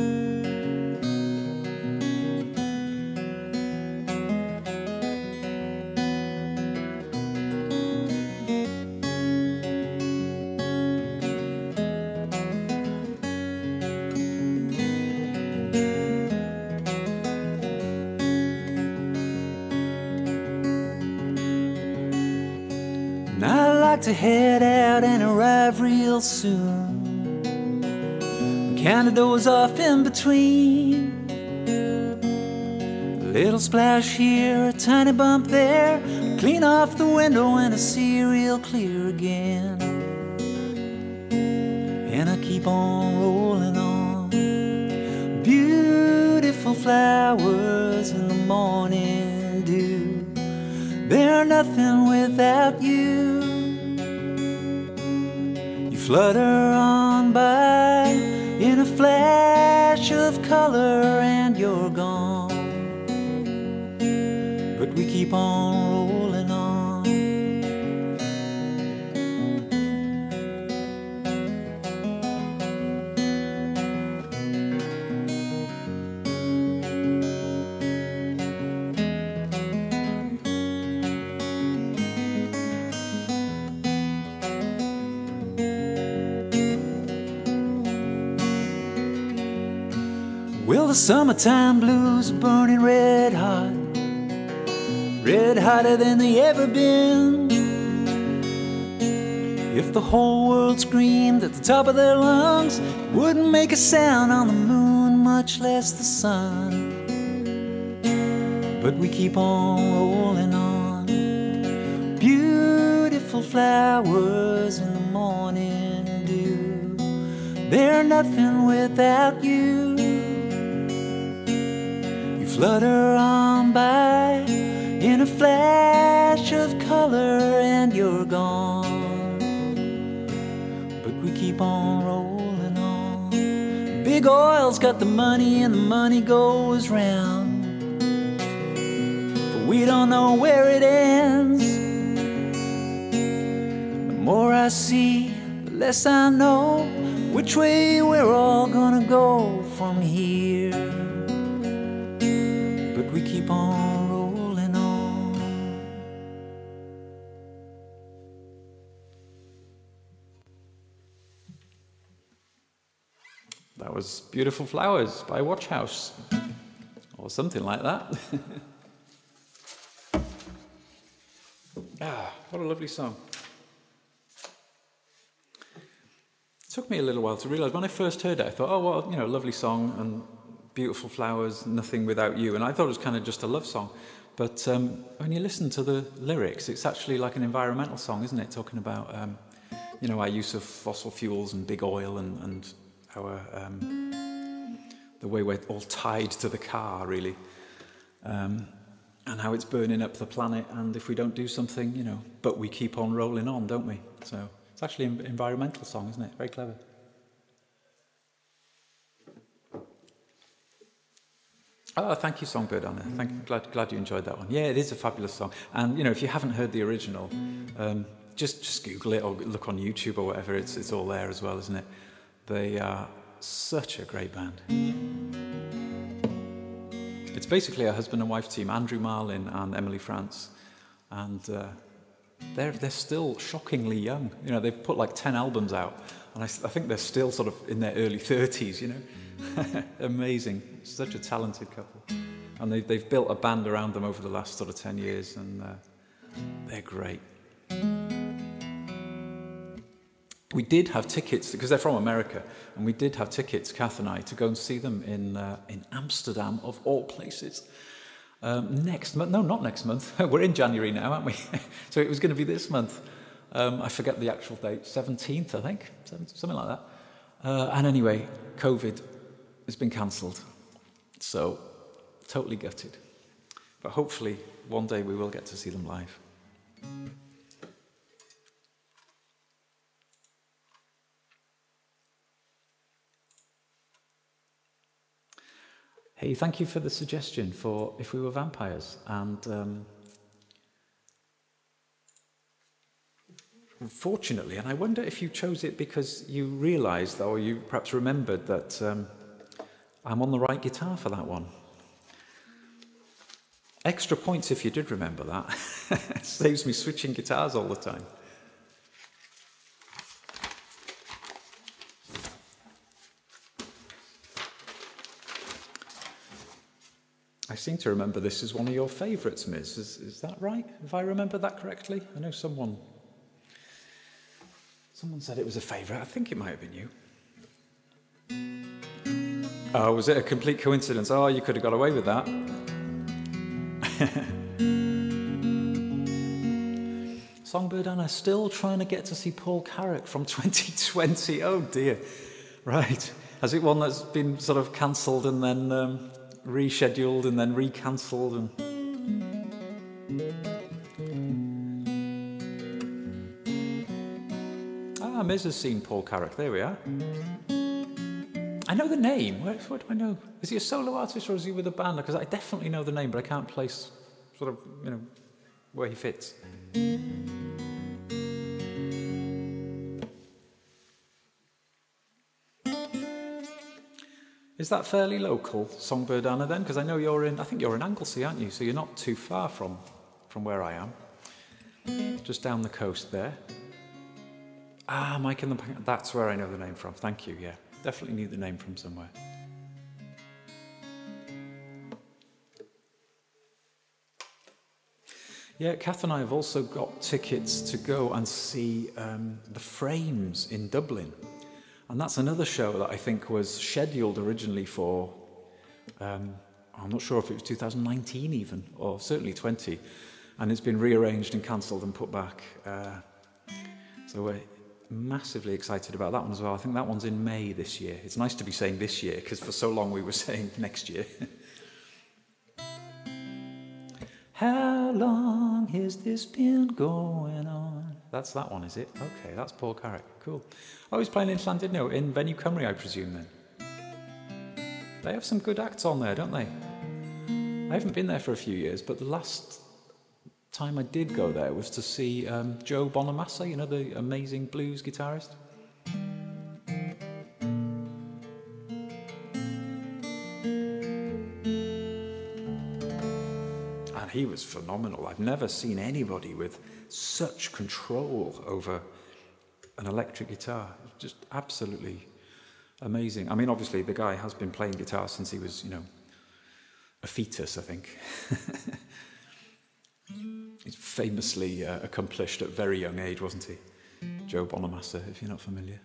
To head out and arrive real soon. Canada's off in between. A little splash here, a tiny bump there. Clean off the window and I see real clear again. And I keep on rolling on. Beautiful flowers in the morning dew. They're nothing without you. Flutter on by in a flash of color and you're gone. But we keep on rolling on. Well, the summertime blues are burning red hot, red hotter than they ever been. If the whole world screamed at the top of their lungs, it wouldn't make a sound on the moon, much less the sun. But we keep on rolling on. Beautiful flowers in the morning dew. They're nothing without you. Flutter on by in a flash of color and you're gone. But we keep on rolling on. Big oil's got the money and the money goes round. But we don't know where it ends. The more I see, the less I know which way we're all gonna go from here. We keep on rolling on. That was Beautiful Flowers by Watchhouse, or something like that. What a lovely song. It took me a little while to realise. When I first heard it, I thought, oh, well, you know, lovely song, and beautiful flowers, nothing without you. And I thought it was kind of just a love song. But when you listen to the lyrics, it's actually like an environmental song, isn't it? Talking about, you know, our use of fossil fuels and big oil and our, the way we're all tied to the car, really. And how it's burning up the planet. And if we don't do something, you know, but we keep on rolling on, don't we? So it's actually an environmental song, isn't it? Very clever. Oh, thank you, Songbird Anna. Glad you enjoyed that one. Yeah, it is a fabulous song. And, you know, if you haven't heard the original, just Google it or look on YouTube or whatever. It's all there as well, isn't it? They are such a great band. It's basically a husband and wife team, Andrew Marlin and Emily France. And they're still shockingly young. You know, they've put like 10 albums out. And I think they're still sort of in their early 30s, you know. Amazing. Such a talented couple. And they've built a band around them over the last sort of 10 years, and they're great. we did have tickets, because they're from America, and we did have tickets, Kath and I, to go and see them in Amsterdam, of all places. Next month, no, not next month. We're in January now, aren't we? So it was going to be this month. I forget the actual date, 17th, I think, something like that. And anyway, COVID has been cancelled. So, totally gutted. But hopefully, one day we will get to see them live. Hey, thank you for the suggestion for If We Were Vampires. And fortunately, and I wonder if you chose it because you realised, or you perhaps remembered, that I'm on the right guitar for that one. Extra points if you did remember that. It saves me switching guitars all the time. I seem to remember this is one of your favourites, Miz. Is that right? If I remember that correctly? I know someone said it was a favourite. I think it might have been you. Oh, was it a complete coincidence? Oh, you could have got away with that. Songbird Anna still trying to get to see Paul Carrick from 2020. Oh dear. Right. Has it one that's been sort of cancelled and then rescheduled and then re-cancelled? Miz has seen Paul Carrick. There we are. I know the name. What do I know? Is he a solo artist or is he with a band? Because I definitely know the name, but I can't place sort of, where he fits. Is that fairly local, Songbird Anna, then? Because I know I think you're in Anglesey, aren't you? So you're not too far from where I am. Just down the coast there. Ah, Mike and the... That's where I know the name from. Thank you, yeah. Definitely knew the name from somewhere. Yeah, Kath and I have also got tickets to go and see The Frames in Dublin. And that's another show that I think was scheduled originally for... I'm not sure if it was 2019 even, or certainly 20. And it's been rearranged and cancelled and put back. So we're massively excited about that one as well. I think that one's in May this year. It's nice to be saying this year, because for so long we were saying next year. How long has this been going on? That's that one, is it? Okay, that's Paul Carrick. Cool. Oh, he's playing in Llandudno, in Venue Cymru, I presume, then. They have some good acts on there, don't they? I haven't been there for a few years, but the last time I did go there was to see Joe Bonamassa, the amazing blues guitarist. And he was phenomenal. I've never seen anybody with such control over an electric guitar. Just absolutely amazing. I mean, obviously, the guy has been playing guitar since he was, a fetus, I think. He's famously accomplished at a very young age, wasn't he? Joe Bonamassa, if you're not familiar.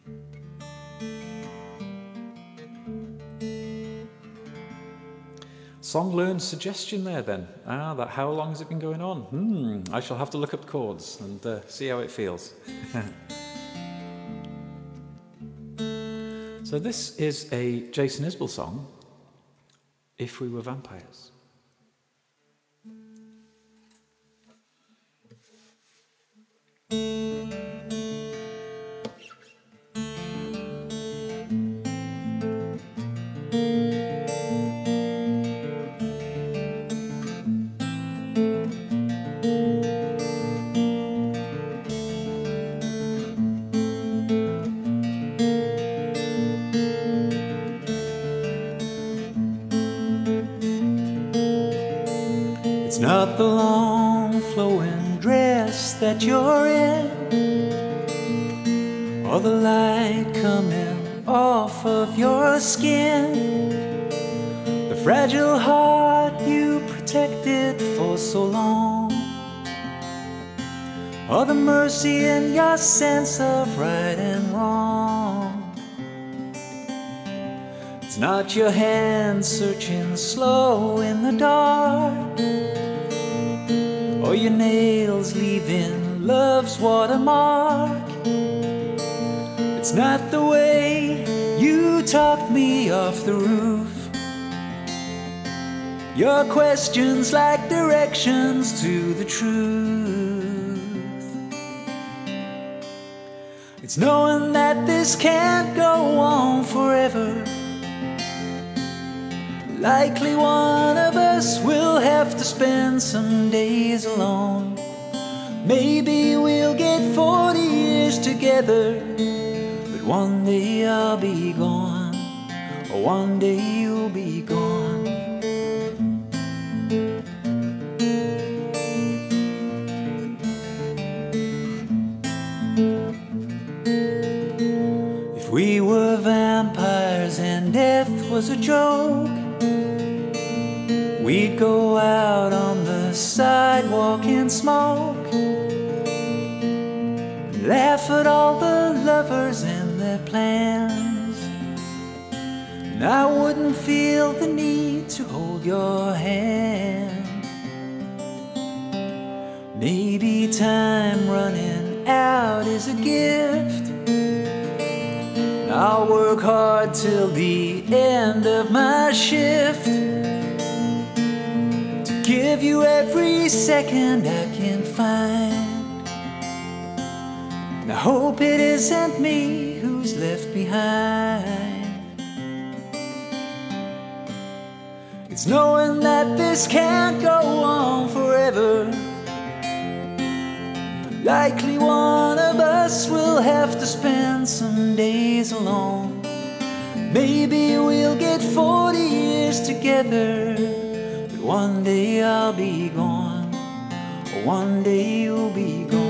Song learned suggestion there then. That how long has it been going on? I shall have to look up chords and see how it feels. So this is a Jason Isbell song, If We Were Vampires. It's not the long flowing dress that you're in, or the light coming off of your skin, the fragile heart you protected for so long. or the mercy in your sense of right and wrong. It's not your hand searching slow in the dark, or your nails leaving love's watermark. It's not the way you talked me off the roof. Your questions like directions to the truth. It's knowing that this can't go on forever. Likely one of us will have to spend some days alone. Maybe we'll get 40 years together, but one day I'll be gone, or one day you'll be gone. If we were vampires and death was a joke, we'd go out on the sidewalk and smoke, laugh at all the lovers and their plans, and I wouldn't feel the need to hold your hand. Maybe time running out is a gift, and I'll work hard till the end of my shift, give you every second I can find. And I hope it isn't me who's left behind. It's knowing that this can't go on forever. Likely one of us will have to spend some days alone. Maybe we'll get 40 years together, but one day I'll be gone, or one day you'll be gone.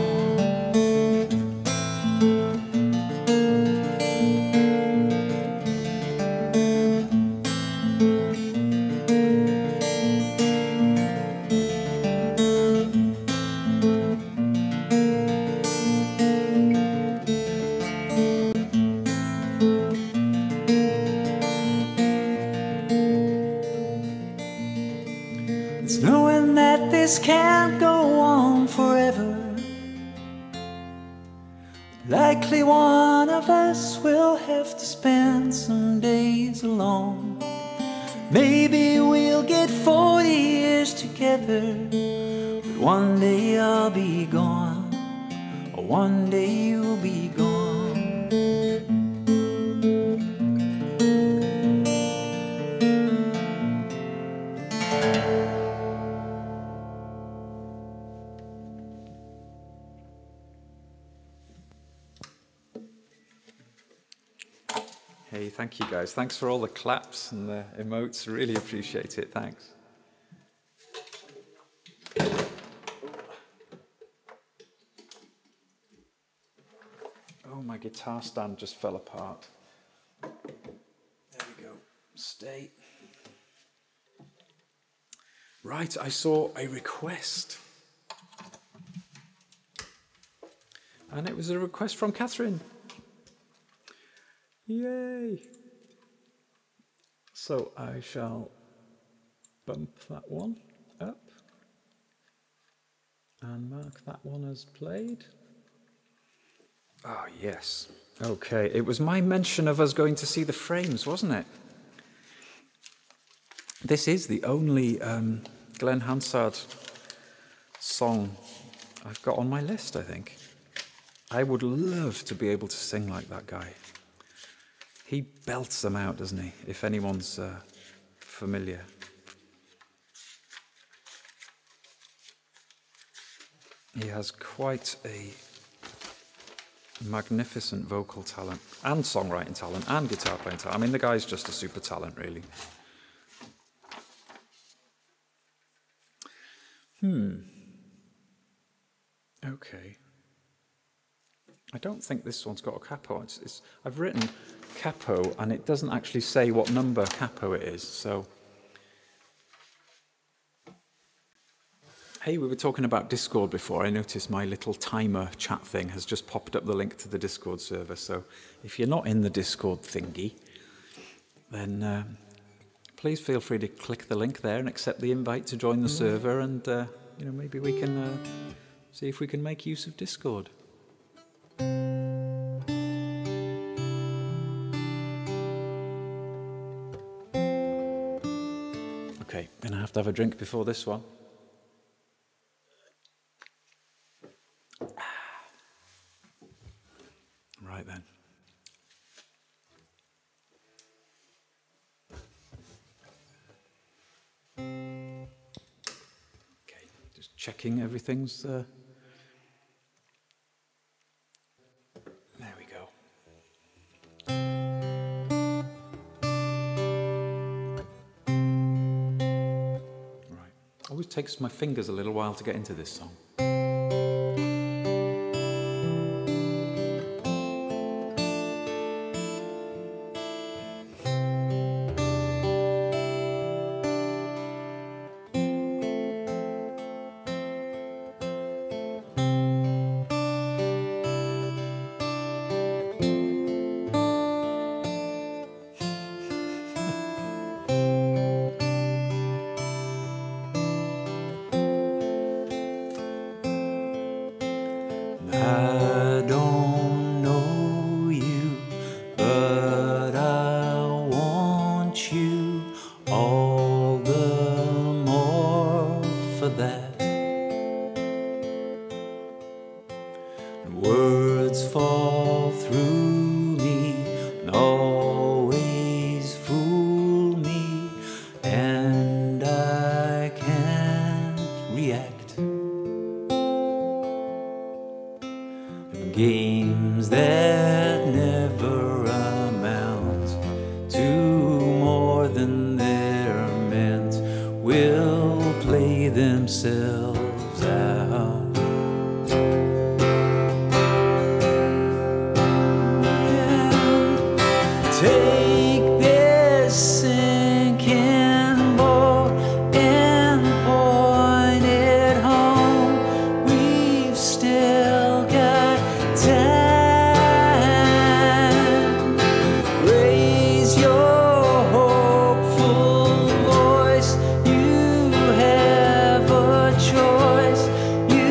This can't go on forever. Likely one of us will have to spend some days alone. Maybe we'll get 40 years together, but one day I'll be gone, or one day you'll be gone. Hey, thank you guys. Thanks for all the claps and the emotes. Really appreciate it. Thanks. Oh, my guitar stand just fell apart. There we go. Stay. Right, I saw a request. And it was a request from Catherine. Yay! So I shall bump that one up and mark that one as played. Ah, yes. Okay, it was my mention of us going to see the Frames, wasn't it? This is the only Glen Hansard song I've got on my list, I think. I would love to be able to sing like that guy. He belts them out, doesn't he? If anyone's familiar. He has quite a magnificent vocal talent and songwriting talent and guitar playing talent. I mean, the guy's just a super talent, really. Okay. I don't think this one's got a capo. I've written capo, and it doesn't actually say what number capo it is, so... Hey, we were talking about Discord before. I noticed my little timer chat thing has just popped up the link to the Discord server. So if you're not in the Discord thingy, then please feel free to click the link there and accept the invite to join the server, and you know, maybe we can see if we can make use of Discord. Okay, gonna have to have a drink before this one. Right then. Okay, just checking everything's there we go. Right. Always takes my fingers a little while to get into this song. I don't know you, but I want you all the more for that. Words fall through me and always fool me, and I can't react. Games that never amount to more than they're meant will play themselves out. Take this sinking boat and point it home. We've still got time. Raise your hopeful voice. You have a choice. You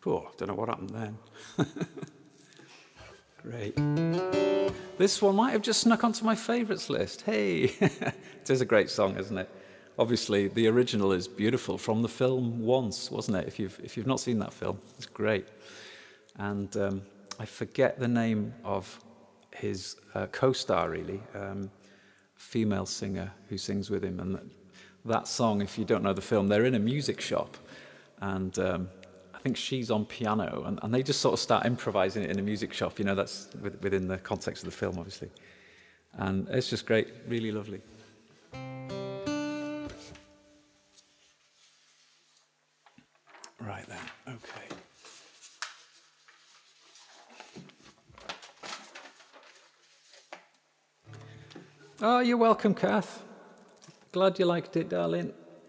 Oh, don't know what happened then. Great. This one might have just snuck onto my favourites list. Hey! It is a great song, isn't it? Obviously, the original is beautiful, from the film Once, wasn't it? If you've not seen that film, it's great. And I forget the name of his co-star, really, female singer who sings with him. And that song, if you don't know the film, they're in a music shop, and I think she's on piano, and they just sort of start improvising it in a music shop. You know, that's within the context of the film, obviously. And it's just great, really lovely. Right then, okay. Oh, you're welcome, Kath. Glad you liked it, darling.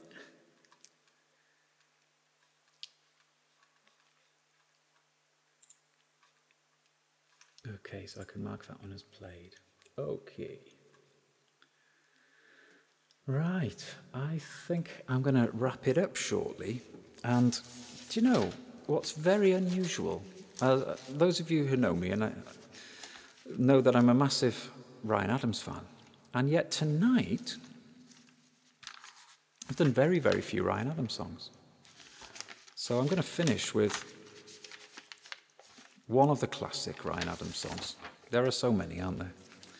Okay, so I can mark that one as played. Okay. Right, I think I'm going to wrap it up shortly. And do you know what's very unusual? Those of you who know me and know that I'm a massive Ryan Adams fan. And yet tonight, I've done very, very few Ryan Adams songs. So I'm going to finish with one of the classic Ryan Adams songs. There are so many, aren't there?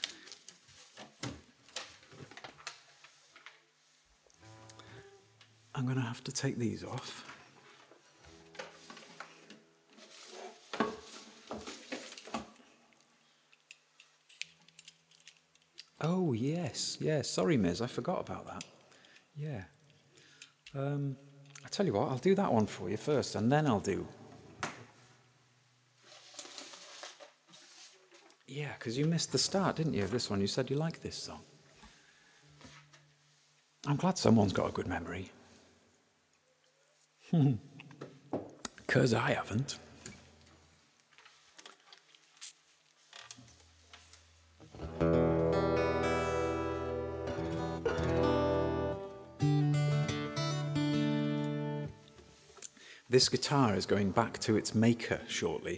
I'm going to have to take these off. Oh, yes. Sorry, Miz, I forgot about that. Yeah. I tell you what, I'll do that one for you first, and then I'll do... Yeah, because you missed the start, didn't you, of this one? You said you liked this song. I'm glad someone's got a good memory. 'Cause I haven't. This guitar is going back to its maker shortly.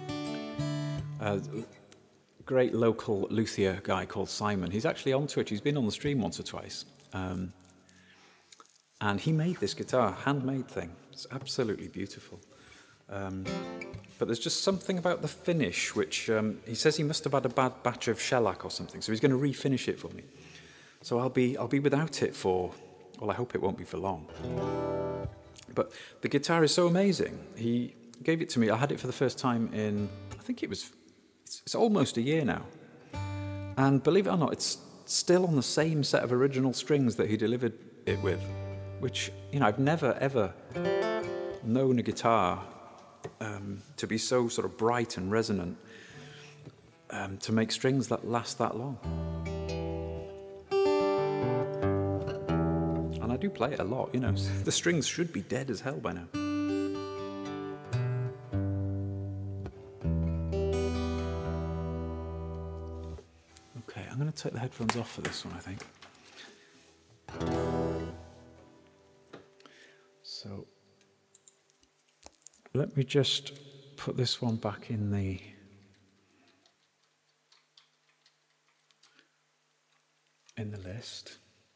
Great local luthier guy called Simon. He's actually on Twitch. He's been on the stream once or twice. And he made this guitar, handmade thing. It's absolutely beautiful. But there's just something about the finish, which he says he must have had a bad batch of shellac or something, so he's going to refinish it for me. So I'll be without it for, well, I hope it won't be for long. But the guitar is so amazing. He gave it to me. I had it for the first time in, I think it's almost a year now. And believe it or not, it's still on the same set of original strings that he delivered it with, which, you know, I've never, ever known a guitar to be so sort of bright and resonant, to make strings that last that long. And I do play it a lot, you know. The strings should be dead as hell by now. Okay, I'm going to take the headphones off for this one, I think. So, let me just put this one back in the list.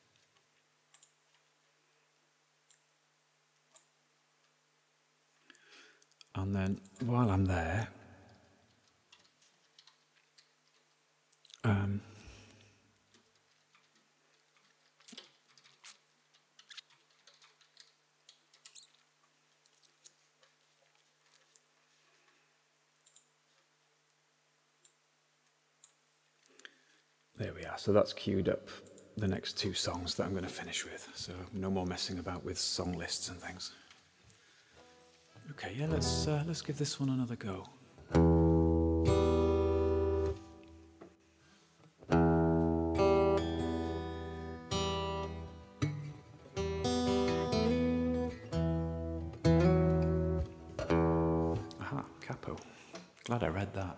And then while I'm there, there we are. So that's queued up the next two songs that I'm going to finish with. So no more messing about with song lists and things. Okay, yeah, let's give this one another go. Aha, capo. Glad I read that.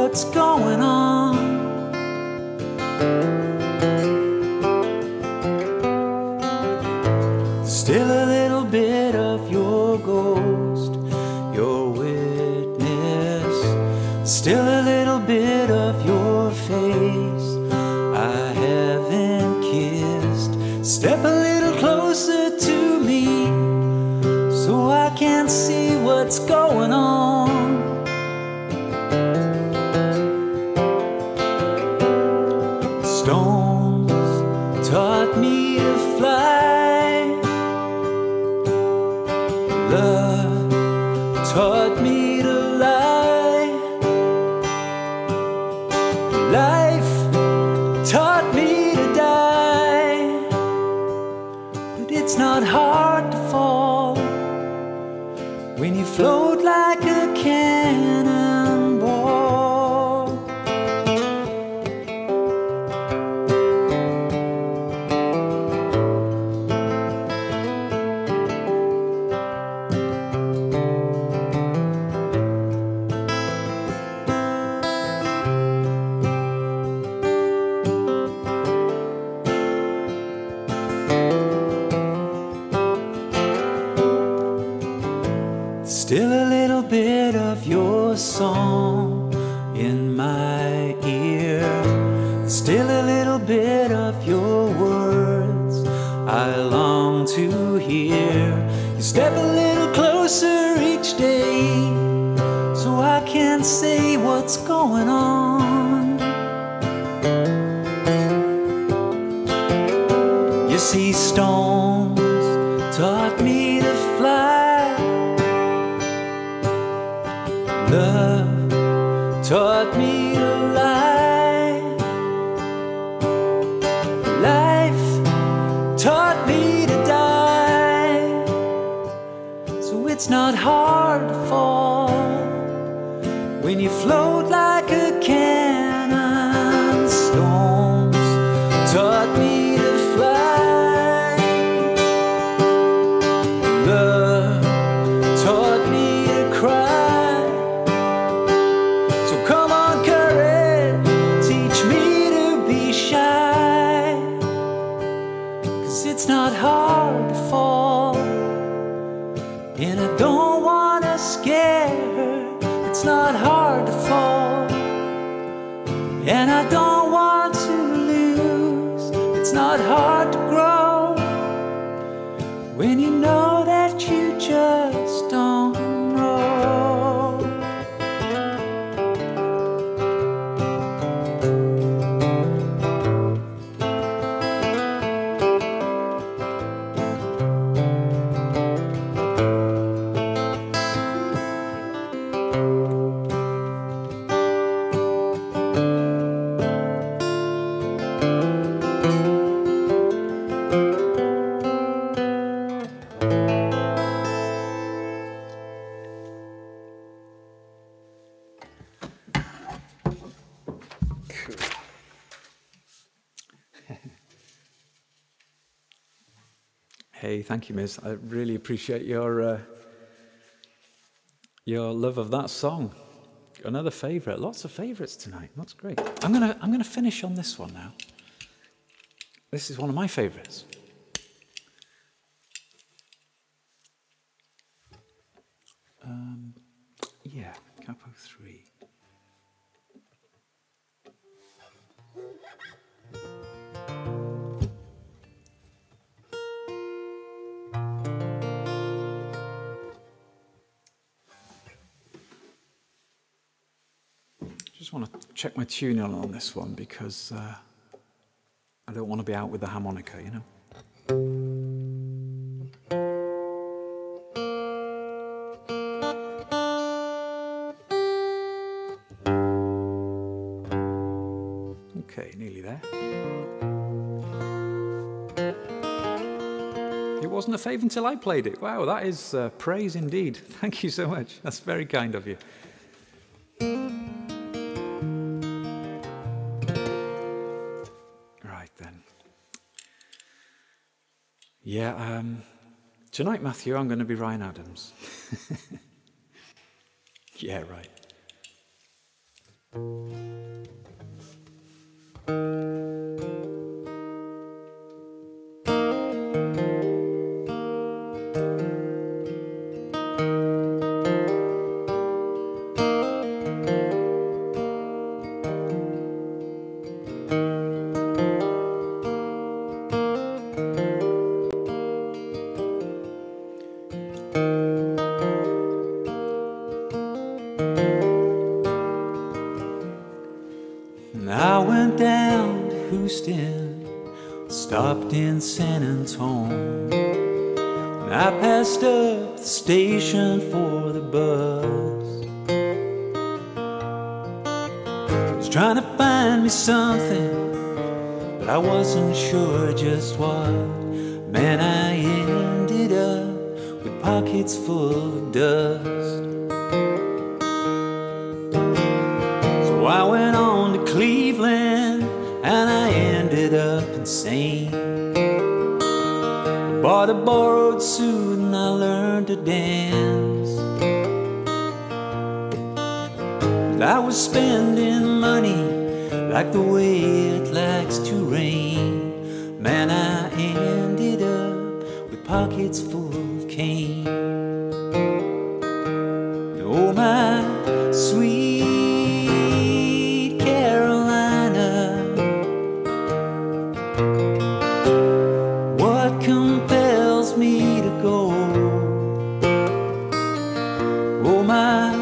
what's going on. Still a little bit of your ghost, your witness. Still a little bit of your face I haven't kissed. Step a little closer to me so I can see what's going on. Stones taught me to fly. Love taught me to lie. Life taught me to die. But it's not hard to fall when you float like a cannonball. Still a little bit of your song in my ear. Still a little bit of your words I long to hear. You step a little closer each day so I can say what's going on. You see, stones taught me to fly. Love taught me to lie. Life taught me to die. So it's not hard to fall when you float like a cannon. Stones taught me to fly. Love taught me to cry. It's not hard to fall, and I don't want to scare her. It's not hard to fall, and I don't want to lose. It's not hard to grow when you know that you just don't know. Hey, thank you, Miz. I really appreciate your love of that song. Another favourite. Lots of favourites tonight. That's great. I'm gonna finish on this one now. This is one of my favourites. Yeah, capo 3. Just want to check my tuning on this one because I don't want to be out with the harmonica, you know. Okay, nearly there. It wasn't a fave until I played it. Wow, that is praise indeed. Thank you so much. That's very kind of you. Yeah, tonight, Matthew, I'm going to be Ryan Adams. Yeah, right. And I went down to Houston, stopped in San Antonio, and I passed up the station for the bus. I was trying to find me something, but I wasn't sure just what. Man, I ended up with pockets full of dust. So I went on to Cleveland, and I ended up insane. I bought a borrowed suit and I learned to dance. But I was spending money like the way it likes to rain. Man, I ended up with pockets full of cane. Oh, my sweet Carolina, what compels me to go? Oh, my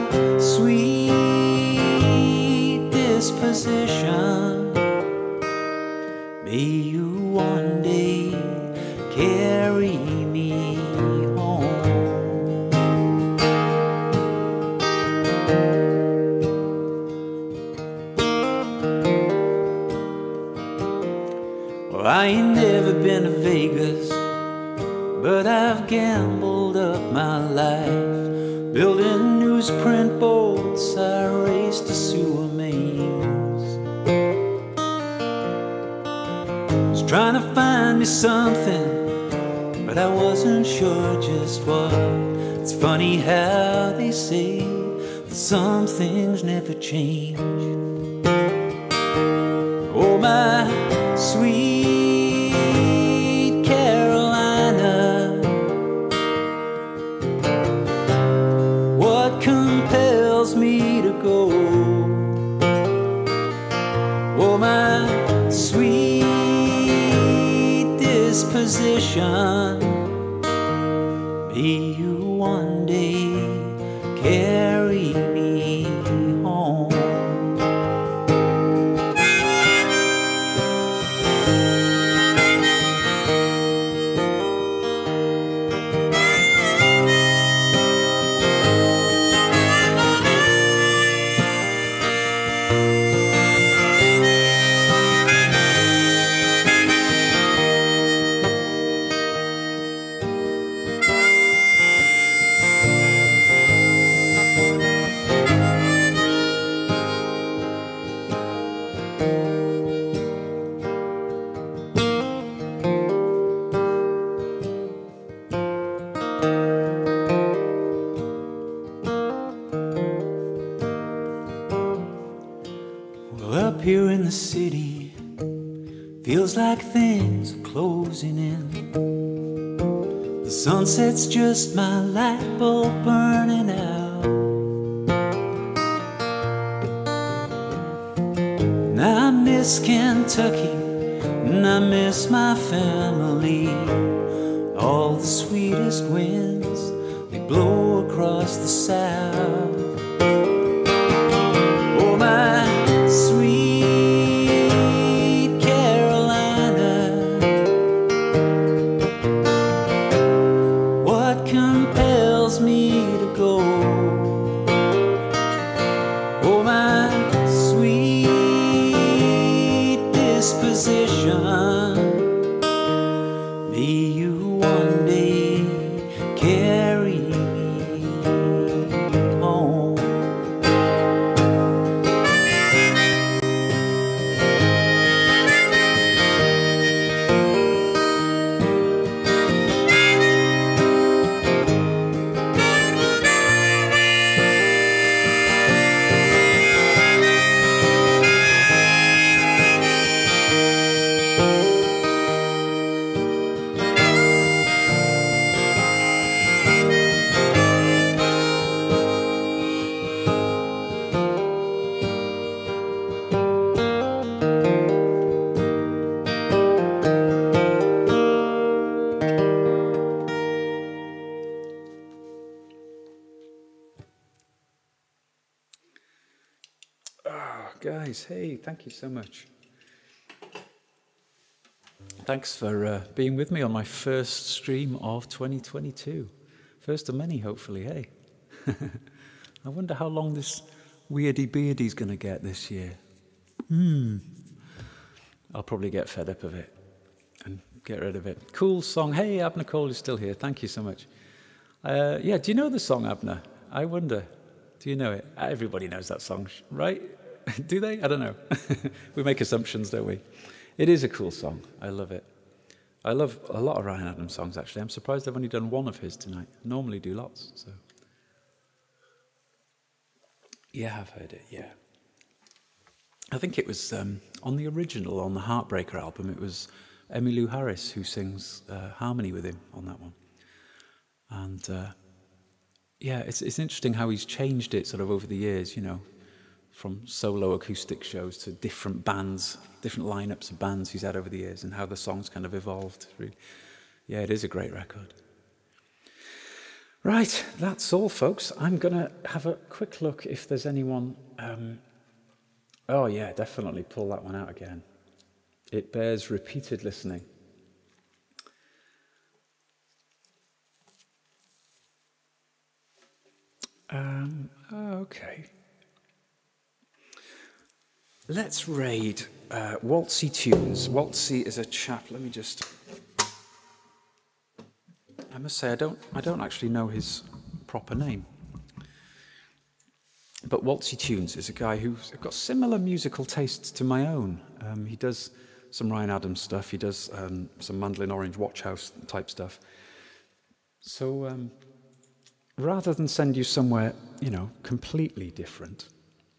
sweet disposition, may you one day carry me home. Well, I ain't never been to Vegas, but I've gambled up my life, building newsprint boats, I raced the sewer mains. Was trying to find me something, but I wasn't sure just what. It's funny how they say that some things never change. Oh, my sweet Carolina, what compels me to go? Oh, my sweet disposition, may you one day carry me home. Up here in the city, feels like things are closing in. The sunset's just my light bulb burning out. And I miss Kentucky, and I miss my family. All the sweetest winds, they blow across the south. Oh, my sweet Carolina, what compels me to go? Oh, my sweet disposition, may you one day carry me home. Oh, guys, hey, thank you so much. Thanks for being with me on my first stream of 2022. First of many, hopefully, hey. I wonder how long this weirdy beardy's going to get this year. I'll probably get fed up of it and get rid of it. Cool song. Hey, Abner Cole is still here. Thank you so much. Yeah, do you know the song, Abner? I wonder. Do you know it? Everybody knows that song, right? Do they? I don't know. We make assumptions, don't we? It is a cool song. I love it. I love a lot of Ryan Adams songs, actually. I'm surprised I've only done one of his tonight. I normally do lots, so. Yeah, I've heard it, yeah. I think it was on the original, on the Heartbreaker album, it was Emmylou Harris who sings harmony with him on that one. And yeah, it's interesting how he's changed it sort of over the years, you know, from solo acoustic shows to different bands, different lineups of bands he's had over the years, and how the songs kind of evolved. Really. Yeah, it is a great record. Right, that's all, folks. I'm going to have a quick look if there's anyone... oh, yeah, definitely pull that one out again. It bears repeated listening. Okay. Let's raid Waltzy Tunes. Waltzy is a chap. Let me just... I must say, I don't actually know his proper name. But Waltzy Tunes is a guy who's got similar musical tastes to my own. He does some Ryan Adams stuff. He does some Mandolin Orange Watchhouse type stuff. So rather than send you somewhere, you know, completely different,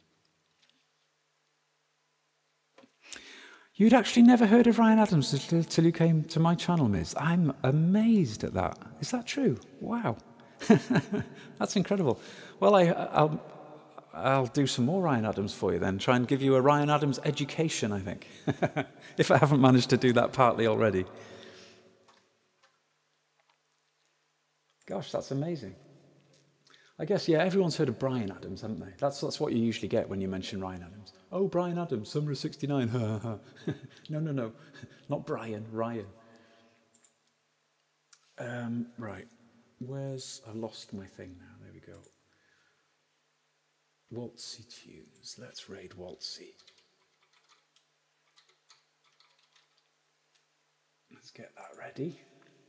you'd actually never heard of Ryan Adams until you came to my channel, Miz. I'm amazed at that. Is that true? Wow. That's incredible. Well, I'll do some more Ryan Adams for you then. Try and give you a Ryan Adams education, I think. If I haven't managed to do that partly already. Gosh, that's amazing. I guess, yeah, everyone's heard of Bryan Adams, haven't they? That's what you usually get when you mention Ryan Adams. Oh, Bryan Adams, Summer of '69. No. Not Brian, Ryan. Right. I've lost my thing now. There we go. Waltzy Tunes. Let's raid Waltzy. Let's get that ready.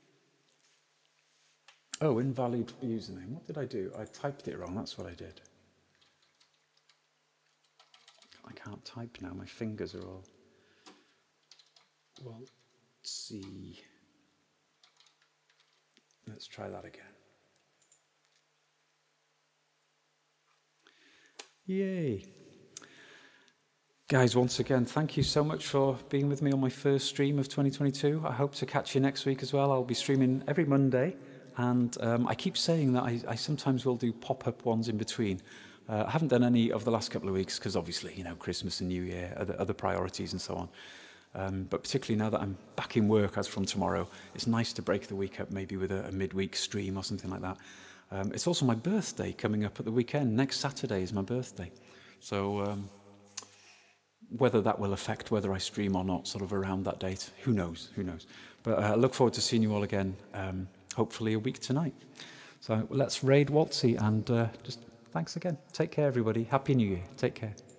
Oh, invalid username. What did I do? I typed it wrong. That's what I did. I can't type now. My fingers are all... Waltzy. Let's try that again. Yay. Guys, once again, thank you so much for being with me on my first stream of 2022. I hope to catch you next week as well. I'll be streaming every Monday. And I keep saying that I sometimes will do pop-up ones in between. I haven't done any of the last couple of weeks because obviously, you know, Christmas and New Year, other priorities and so on. But particularly now that I'm back in work as from tomorrow, it's nice to break the week up maybe with a midweek stream or something like that. It's also my birthday coming up at the weekend. Next Saturday is my birthday. So whether that will affect whether I stream or not sort of around that date, who knows, who knows. But I look forward to seeing you all again. Hopefully a week tonight. So let's raid Waltzy and just thanks again. Take care, everybody. Happy New Year. Take care.